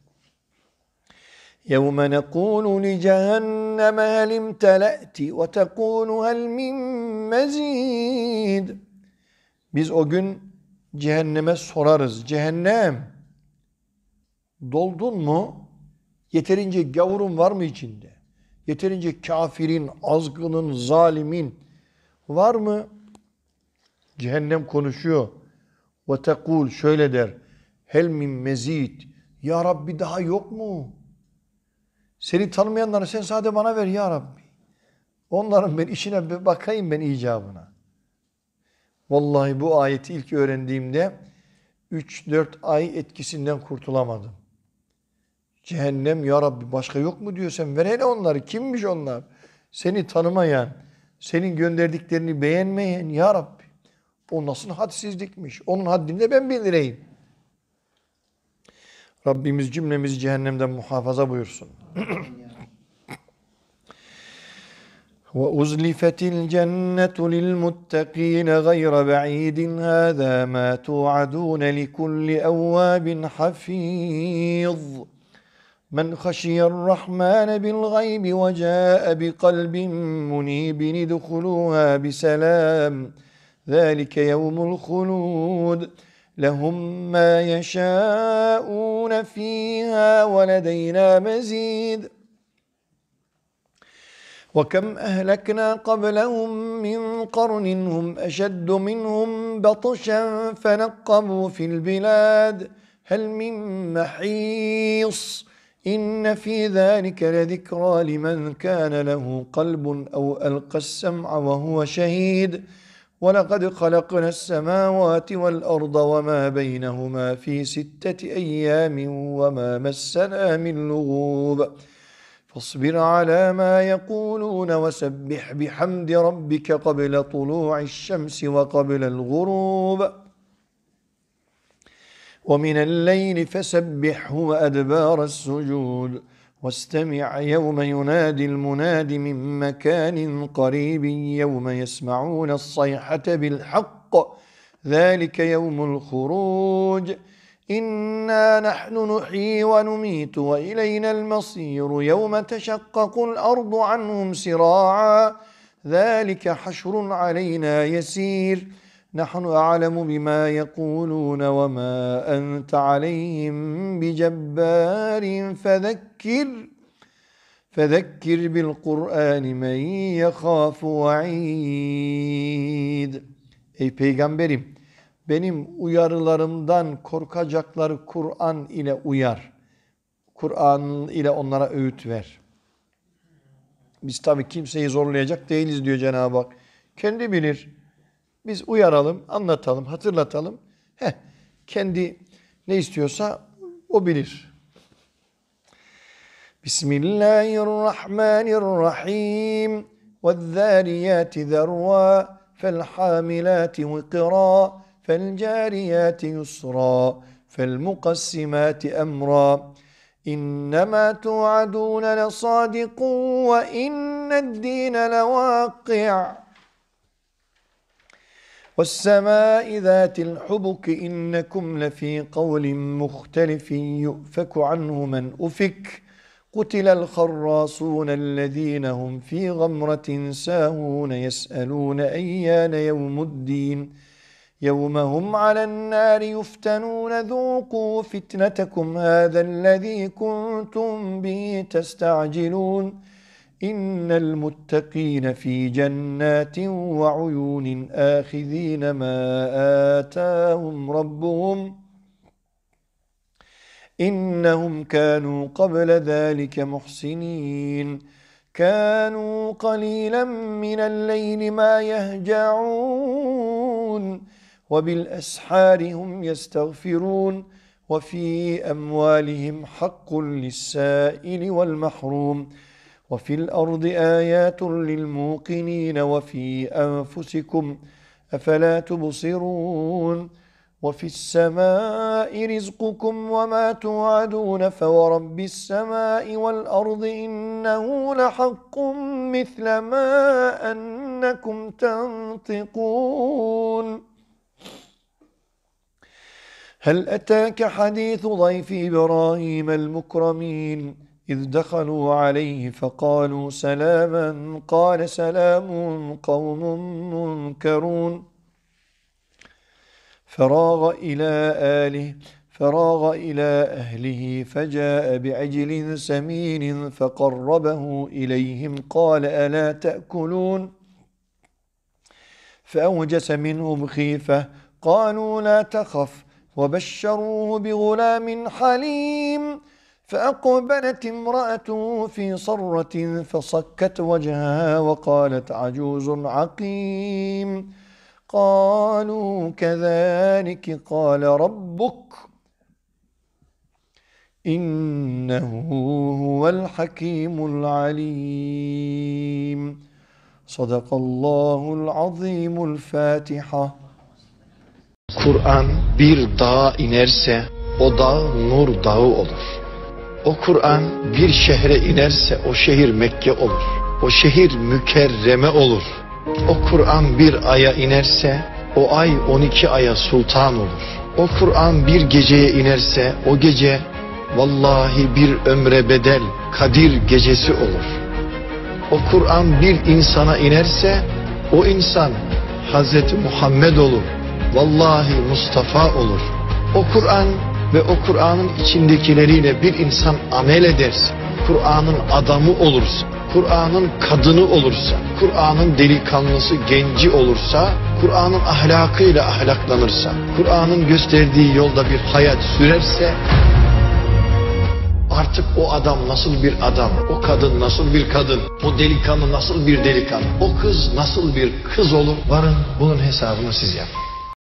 يوم نقول لجهنم هل امتلأت وتقول هل من مزيد. Biz o gün cehenneme sorarız. Cehennem doldun mu? Yeterince gavurun var mı içinde? Yeterince kafirin, azgının, zalimin var mı? Cehennem konuşuyor. Ve tekul şöyle der. Hel min mezid. Ya Rabbi daha yok mu? Seni tanımayanları sen sadece bana ver ya Rabbi. Onların ben işine bir bakayım ben icabına. Vallahi bu ayeti ilk öğrendiğimde üç dört ay etkisinden kurtulamadım. Cehennem ya Rabbi başka yok mu diyor, sen ver hele onları. Kimmiş onlar? Seni tanımayan, senin gönderdiklerini beğenmeyen ya Rabbi. O nasıl hadsizlikmiş? Onun haddini de ben bildireyim. Rabbimiz cümlemizi cehennemden muhafaza buyursun. وَأُزْلِفَتِ الْجَنَّةُ لِلْمُتَّقِينَ غَيْرَ بَعِيدٍ هَذَا مَا تُوعَدُونَ لِكُلِّ أَوَّابٍ حَفِيظٍ مَنْ خَشِيَ الرَّحْمَنَ بِالْغَيْبِ وَجَاءَ بِقَلْبٍ مُنِيبٍ ادْخُلُوهَا بِسَلَامٍ ذَلِكَ يَوْمُ الْخُلُودِ لَهُمْ مَا يَشَاءُونَ فِيهَا وَلَدَيْنَا مَزِيدٌ وَكَمْ أَهْلَكْنَا قَبْلَهُمْ مِنْ قَرْنٍ هُمْ أَشَدُّ مِنْهُمْ بَطْشًا فَنَقَّبُوا فِي الْبِلَادِ هَلْ مِنْ مَحِيصٍ إِنَّ فِي ذَلِكَ لَذِكْرَى لِمَنْ كَانَ لَهُ قَلْبٌ أَوْ أَلْقَى السَّمْعَ وَهُوَ شَهِيدٌ وَلَقَدْ خَلَقْنَا السَّمَاوَاتِ وَالْأَرْضَ وَمَا بَيْنَهُمَا فِي سِتَّةِ أَيَّامٍ وَمَا مَسَّنَا مِنْ لُغُوبٍ فاصبر على ما يقولون وسبح بحمد ربك قبل طلوع الشمس وقبل الغروب ومن الليل فسبحه وأدبار السجود واستمع يوم ينادي المناد من مكان قريب يوم يسمعون الصيحة بالحق ذلك يوم الخروج إنا نحن نحيي ونميت وإلينا المصير يوم تشقق الأرض عنهم سراعا ذلك حشر علينا يسير نحن أعلم بما يقولون وما أنت عليهم بجبار فذكر فذكر بالقرآن من يخاف وعيد. Ey Peygamberim, benim uyarılarımdan korkacakları Kur'an ile uyar. Kur'an ile onlara öğüt ver. Biz tabii kimseyi zorlayacak değiliz diyor Cenab-ı Hak. Kendi bilir. Biz uyaralım, anlatalım, hatırlatalım. Heh, kendi ne istiyorsa o bilir. Bismillahirrahmanirrahim. وَالذَّارِيَاتِ ذَرْوًا فَالْحَامِلَاتِ وِقْرًا فَالْجَارِيَاتِ يُسْرًا فَالْمُقَسِّمَاتِ أَمْرًا إِنَّمَا تُوعَدُونَ لَصَادِقٌ وَإِنَّ الدِّينَ لَوَاقِعٌ وَالسَّمَاءِ ذَاتِ الْحُبُكِ إِنَّكُمْ لَفِي قَوْلٍ مُخْتَلِفٍ يُؤْفَكُ عَنْهُ مَنْ أُفِكَ قُتِلَ الْخَرَّاصُونَ الَّذِينَ هُمْ فِي غَمْرَةٍ سَاهُونَ يَسْأَلُونَ أَيَّانَ يَوْمُ الدِّينِ يَوْمَ هُمْ عَلَى النَّارِ يُفْتَنُونَ ذُوقُوا فِتْنَتَكُمْ هَذَا الَّذِي كُنْتُمْ بِهِ تَسْتَعْجِلُونَ إِنَّ الْمُتَّقِينَ فِي جَنَّاتٍ وَعُيُونٍ آخِذِينَ مَا آتَاهُمْ رَبُّهُمْ إِنَّهُمْ كَانُوا قَبْلَ ذَلِكَ مُحْسِنِينَ كَانُوا قَلِيلًا مِنَ اللَّيْلِ مَا يَهْجَعُونَ وَبِالْأَسْحَارِ هُمْ يَسْتَغْفِرُونَ وَفِي أَمْوَالِهِمْ حَقٌّ لِلسَّائِلِ وَالْمَحْرُومِ وفي الأرض آيات للموقنين وفي أنفسكم أفلا تبصرون وفي السماء رزقكم وما توعدون فورب السماء والأرض إنه لحق مثل ما أنكم تنطقون هل أتاك حديث ضيف إبراهيم المكرمين إذ دخلوا عليه فقالوا سلاما قال سلام قوم منكرون فراغ إلى آله فراغ إلى أهله فجاء بعجل سمين فقربه إليهم قال ألا تأكلون فأوجس منهم خيفة قالوا لا تخف وبشروه بغلام حليم فأقبلت امرأته في صرة فصكت وجهها وقالت عجوز عقيم قالوا كذلك قال ربك إنه هو الحكيم العليم صدق الله العظيم الفاتحة.
Kur'an bir dağa inerse o dağ nur dağı olur. O Kur'an bir şehre inerse o şehir Mekke olur. O şehir mükerreme olur. O Kur'an bir aya inerse o ay on iki aya sultan olur. O Kur'an bir geceye inerse o gece vallahi bir ömre bedel Kadir gecesi olur. O Kur'an bir insana inerse o insan Hazreti Muhammed olur. Vallahi Mustafa olur. O Kur'an ve o Kur'an'ın içindekileriyle bir insan amel ederse, Kur'an'ın adamı olursa, Kur'an'ın kadını olursa, Kur'an'ın delikanlısı, genci olursa, Kur'an'ın ahlakıyla ahlaklanırsa, Kur'an'ın gösterdiği yolda bir hayat sürerse, artık o adam nasıl bir adam, o kadın nasıl bir kadın, o delikanlı nasıl bir delikanlı, o kız nasıl bir kız olur, varın bunun hesabını siz yapın.